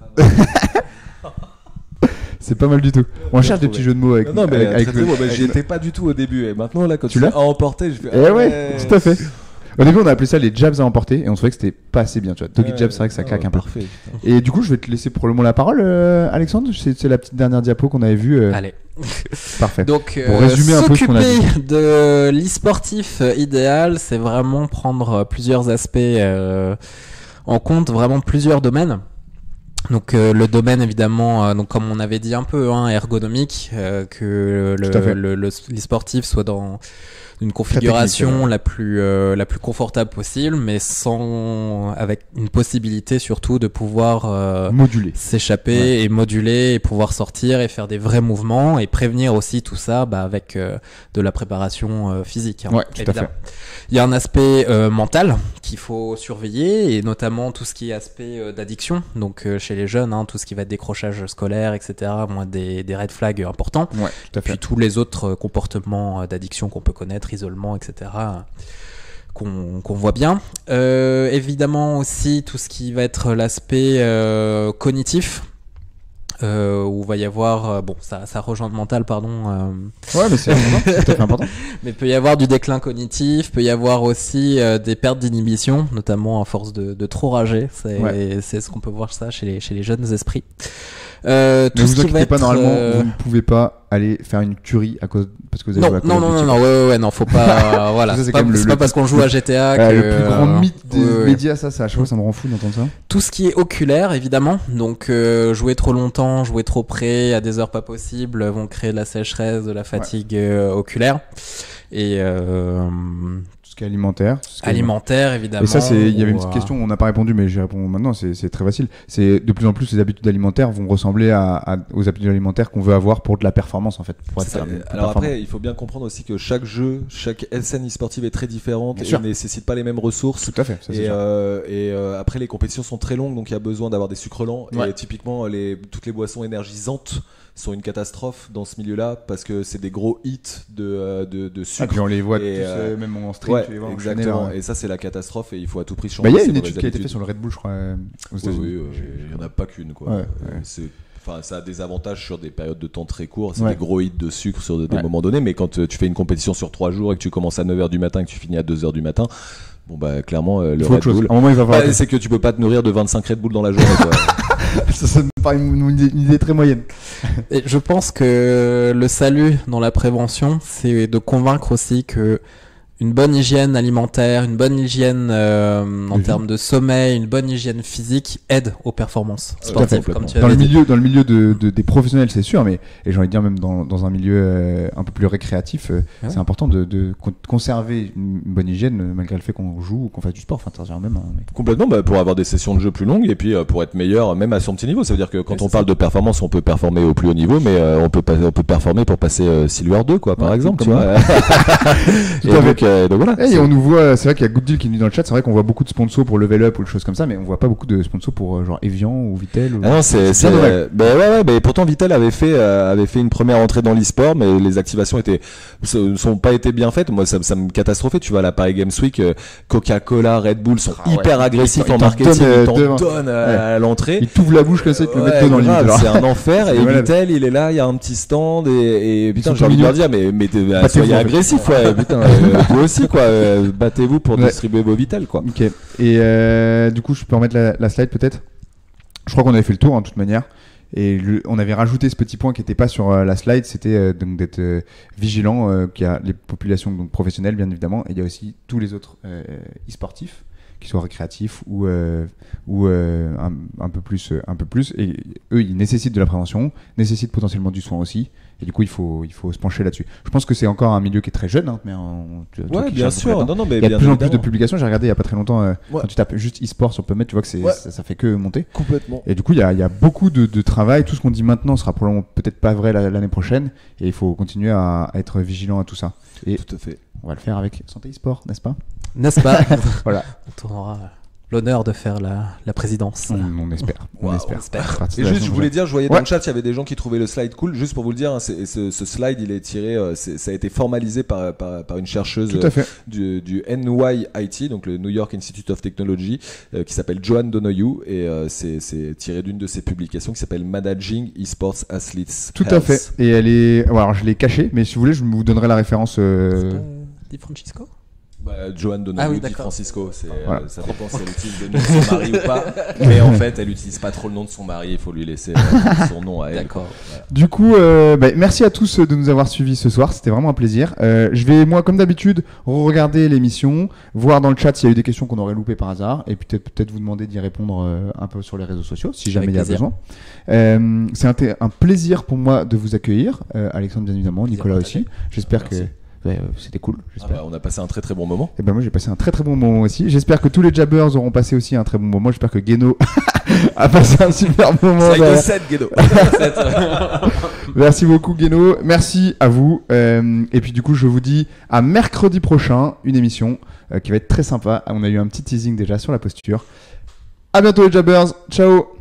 C'est pas mal du tout. On cherche des petits jeux de mots avec. Non, non mais avec, avec très, le... très beau. Bah, j'y étais pas du tout au début. Et maintenant, là, quand tu tu l'as l'as emporté, je fais. Eh ouais, tout à fait. Au début, on a appelé ça les jabs à emporter et on trouvait que c'était pas assez bien. Tu vois, doggy ouais, jabs, c'est vrai que ça claque ouais, un peu. Parfait. Et du coup, je vais te laisser pour le moment la parole, euh, Alexandre. C'est, c'est la petite dernière diapo qu'on avait vue. Euh... Allez. Parfait. Donc, pour résumer euh, un peu ce qu'on a dit. S'occuper de l'e-sportif idéal, c'est vraiment prendre plusieurs aspects euh, en compte, vraiment plusieurs domaines. Donc euh, le domaine évidemment, euh, donc comme on avait dit un peu, hein, ergonomique, euh, que le, le, le, les sportifs soient dans une configuration technique, la plus euh, la plus confortable possible, mais sans avec une possibilité surtout de pouvoir euh, moduler, s'échapper ouais. et moduler et pouvoir sortir et faire des vrais mouvements et prévenir aussi tout ça bah, avec euh, de la préparation euh, physique. Hein, ouais, tout évidemment. à fait. Il y a un aspect euh, mental qu'il faut surveiller et notamment tout ce qui est aspect euh, d'addiction. Donc euh, chez les jeunes, hein, tout ce qui va être décrochage scolaire, et cetera. Moins des, des red flags importants. Ouais, tout à fait. Puis tous les autres euh, comportements d'addiction qu'on peut connaître, isolement, et cetera. Qu'on, qu'on voit bien. Euh, évidemment aussi tout ce qui va être l'aspect euh, cognitif. Euh, où va y avoir euh, bon ça ça rejoint le mental pardon euh... ouais mais c'est important, c'est tout à fait important. Mais peut y avoir du déclin cognitif, peut y avoir aussi euh, des pertes d'inhibition, notamment à force de, de trop rager, c'est ouais. c'est ce qu'on peut voir ça chez les chez les jeunes esprits. Euh, tout ne ce vous inquiétez pas, normalement euh... vous ne pouvez pas aller faire une tuerie à cause parce que vous avez non, non, non, non, non, ouais, ouais, non, faut pas, voilà, ça, c'est, c'est pas, le, c'est le, pas parce qu'on joue à G T A euh, que le plus grand mythe des ouais, médias, ça, ça, à chaque fois, ça me rend fou d'entendre ça. Tout ce qui est oculaire, évidemment, donc euh, jouer trop longtemps, jouer trop près, à des heures pas possibles, vont créer de la sécheresse, de la fatigue ouais. euh, oculaire, et euh, qui est alimentaire. Alimentaire, évidemment. Et ça, c'est, il y avait une petite question, on n'a pas répondu, mais je réponds maintenant, c'est, c'est très facile. C'est de plus en plus, les habitudes alimentaires vont ressembler à, à, aux habitudes alimentaires qu'on veut avoir pour de la performance, en fait. Pour être ça. Plus Alors après, il faut bien comprendre aussi que chaque jeu, chaque scène e-sportive est très différente et ne nécessite pas les mêmes ressources. Tout à fait. Ça, et euh, et euh, après, les compétitions sont très longues, donc il y a besoin d'avoir des sucres lents. Ouais. Et typiquement, les, toutes les boissons énergisantes sont une catastrophe dans ce milieu-là parce que c'est des gros hits de, de, de sucre. Et puis on les voit et tous, euh, même en stream, ouais, tu les vois exactement. En ouais. Et ça, c'est la catastrophe et il faut à tout prix changer. Il bah, y a une étude qui a été faite sur le Red Bull, je crois, aux États-Unis. Oui, il oui, n'y en a pas qu'une, quoi. Ouais, ouais. C'est... enfin, ça a des avantages sur des périodes de temps très courts. C'est Ouais. des gros hits de sucre sur des Ouais. moments donnés. Mais quand euh, tu fais une compétition sur trois jours et que tu commences à neuf heures du matin et que tu finis à deux heures du matin, bon bah clairement euh, Il le faut Red autre chose. Bull. À un moment, il va falloir. Bah, c'est que tu peux pas te nourrir de vingt-cinq Red Bull dans la journée. Quoi. ça, ça me paraît une, une idée, une idée très moyenne. Et je pense que le salut dans la prévention, c'est de convaincre aussi que une bonne hygiène alimentaire, une bonne hygiène euh, en vie. termes de sommeil, une bonne hygiène physique aide aux performances Tout à sportives, fait, comme tu Dans avais le dit. milieu, dans le milieu de, de- des professionnels, c'est sûr, mais et j'ai envie de dire même dans, dans un milieu euh, un peu plus récréatif, euh, Ouais. c'est important de, de con- conserver une, une bonne hygiène euh, malgré le fait qu'on joue ou qu'on fasse du sport. Enfin, ça même. Hein, mais... Complètement, bah, pour avoir des sessions de jeu plus longues et puis euh, pour être meilleur même à son petit niveau. Ça veut dire que quand Oui, on c'est parle ça. de performance, on peut performer au plus haut niveau, mais euh, on peut pas, on peut performer pour passer euh, Silver deux quoi, par Ouais, exemple. comme Tu vois. Tout et à fait. donc, euh, donc voilà. Et C'est- on nous voit, c'est vrai qu'il y a Good Deal qui nous dit dans le chat, c'est vrai qu'on voit beaucoup de sponsors pour Level Up ou des choses comme ça, mais on voit pas beaucoup de sponsors pour euh, genre Evian ou Vitel. Ou... Ah non, c'est, c'est, bien dommage. euh, ben ouais, ouais, ben pourtant Vittel avait fait, euh, avait fait une première entrée dans l'e-sport, mais les activations étaient, ne sont pas été bien faites. Moi, ça, ça me catastrophait. Tu vois, à la Paris Games Week, euh, Coca-Cola, Red Bull sont Ah ouais. hyper agressifs Ils t'en- en ils t'en marketing, donnent, euh, ils t'en devant. donnent à, à l'entrée. Il t'ouvre la bouche comme ça, il te le met Ouais, dedans dans grave, l'île. c'est un enfer. C'est Et malade. Vittel, il est là, il y a un petit stand et, et putain, sont j'ai envie de mignons. leur dire, mais, mais t'es- Battez-vous, soyez en fait. agressifs, ouais, putain, euh, vous aussi, quoi, euh, battez-vous pour Ouais. distribuer vos Vittel, quoi. Ok. Et euh, du coup, je peux remettre la, la slide peut-être. Je crois qu'on avait fait le tour en toute manière. Et le- on avait rajouté ce petit point qui n'était pas sur euh, la slide, c'était euh, donc d'être euh, vigilant, euh, qu'il y a les populations donc professionnelles bien évidemment, et il y a aussi tous les autres euh, e-sportifs, qu'ils soient récréatifs ou euh, ou euh, un, un peu plus euh, un peu plus. Et eux, ils nécessitent de la prévention, nécessitent potentiellement du soin aussi. Et du coup, il faut il faut se pencher là-dessus. Je pense que c'est encore un milieu qui est très jeune, hein, mais en, tu- toi Ouais, qui bien cherches sûr. beaucoup Non, non, mais il y a de bien plus en plus de évidemment. publications. J'ai regardé il y a pas très longtemps. euh, Ouais. Quand tu tapes juste e-sport sur PubMed, tu vois que c'est, Ouais. ça, ça fait que monter. Complètement. Et du coup, il y a, il y a beaucoup de, de travail. Tout ce qu'on dit maintenant sera probablement peut-être pas vrai la- l'année prochaine. Et il faut continuer à, à être vigilant à tout ça. Et Tout à fait. on va le faire avec Santé e-sport, n'est-ce pas? N'est-ce pas? Voilà. On aura l'honneur de faire la, la présidence. On, on espère. On Waouh, espère. on espère. À partir Et de la juste, je semaine voulais prochaine. dire, je voyais Ouais. dans le chat, il y avait des gens qui trouvaient le slide cool. Juste pour vous le dire, hein, c'est- ce, ce slide, il est tiré, euh, c'est- ça a été formalisé par, par, par une chercheuse Tout à fait. euh, du, du N Y I T, donc le New York Institute of Technology, euh, qui s'appelle Joanne Donoghue, et euh, c'est c'est tiré d'une de ses publications qui s'appelle Managing Esports Athletes. Tout à Health. fait. Et elle est. bon, alors, je l'ai cachée, mais si vous voulez, je vous donnerai la référence. euh, C'est pas Di Francisco? Bah, Joanne Donoghue Ah oui, Di d'accord. Francisco, c'est, Voilà. euh, ça dépend si elle utilise le nom de son mari ou pas. Mais en fait, elle utilise pas trop le nom de son mari, il faut lui laisser euh, son nom à elle. D'accord. Voilà. Du coup, euh, bah, merci à tous de nous avoir suivis ce soir. C'était vraiment un plaisir. Euh, je vais, moi, comme d'habitude, regarder l'émission, voir dans le chat s'il y a eu des questions qu'on aurait loupées par hasard, et peut-être peut-être vous demander d'y répondre euh, un peu sur les réseaux sociaux, si jamais Avec il y a plaisir. besoin. Euh, c'est un, t- un plaisir pour moi de vous accueillir, euh, Alexandre bien évidemment, Plaisir Nicolas partagé. aussi. J'espère Merci. que ouais, euh, c'était cool. Ah J'espère. bah, on a passé un très très bon moment. Et ben moi j'ai passé un très très bon moment aussi. J'espère que tous les jabbers auront passé aussi un très bon moment. J'espère que Geno a passé un super moment. Slide de derrière. sept, Guido. Merci beaucoup Geno, merci à vous. Euh, et puis du coup je vous dis à mercredi prochain, une émission euh, qui va être très sympa. On a eu un petit teasing déjà sur la posture. À bientôt les jabbers, ciao.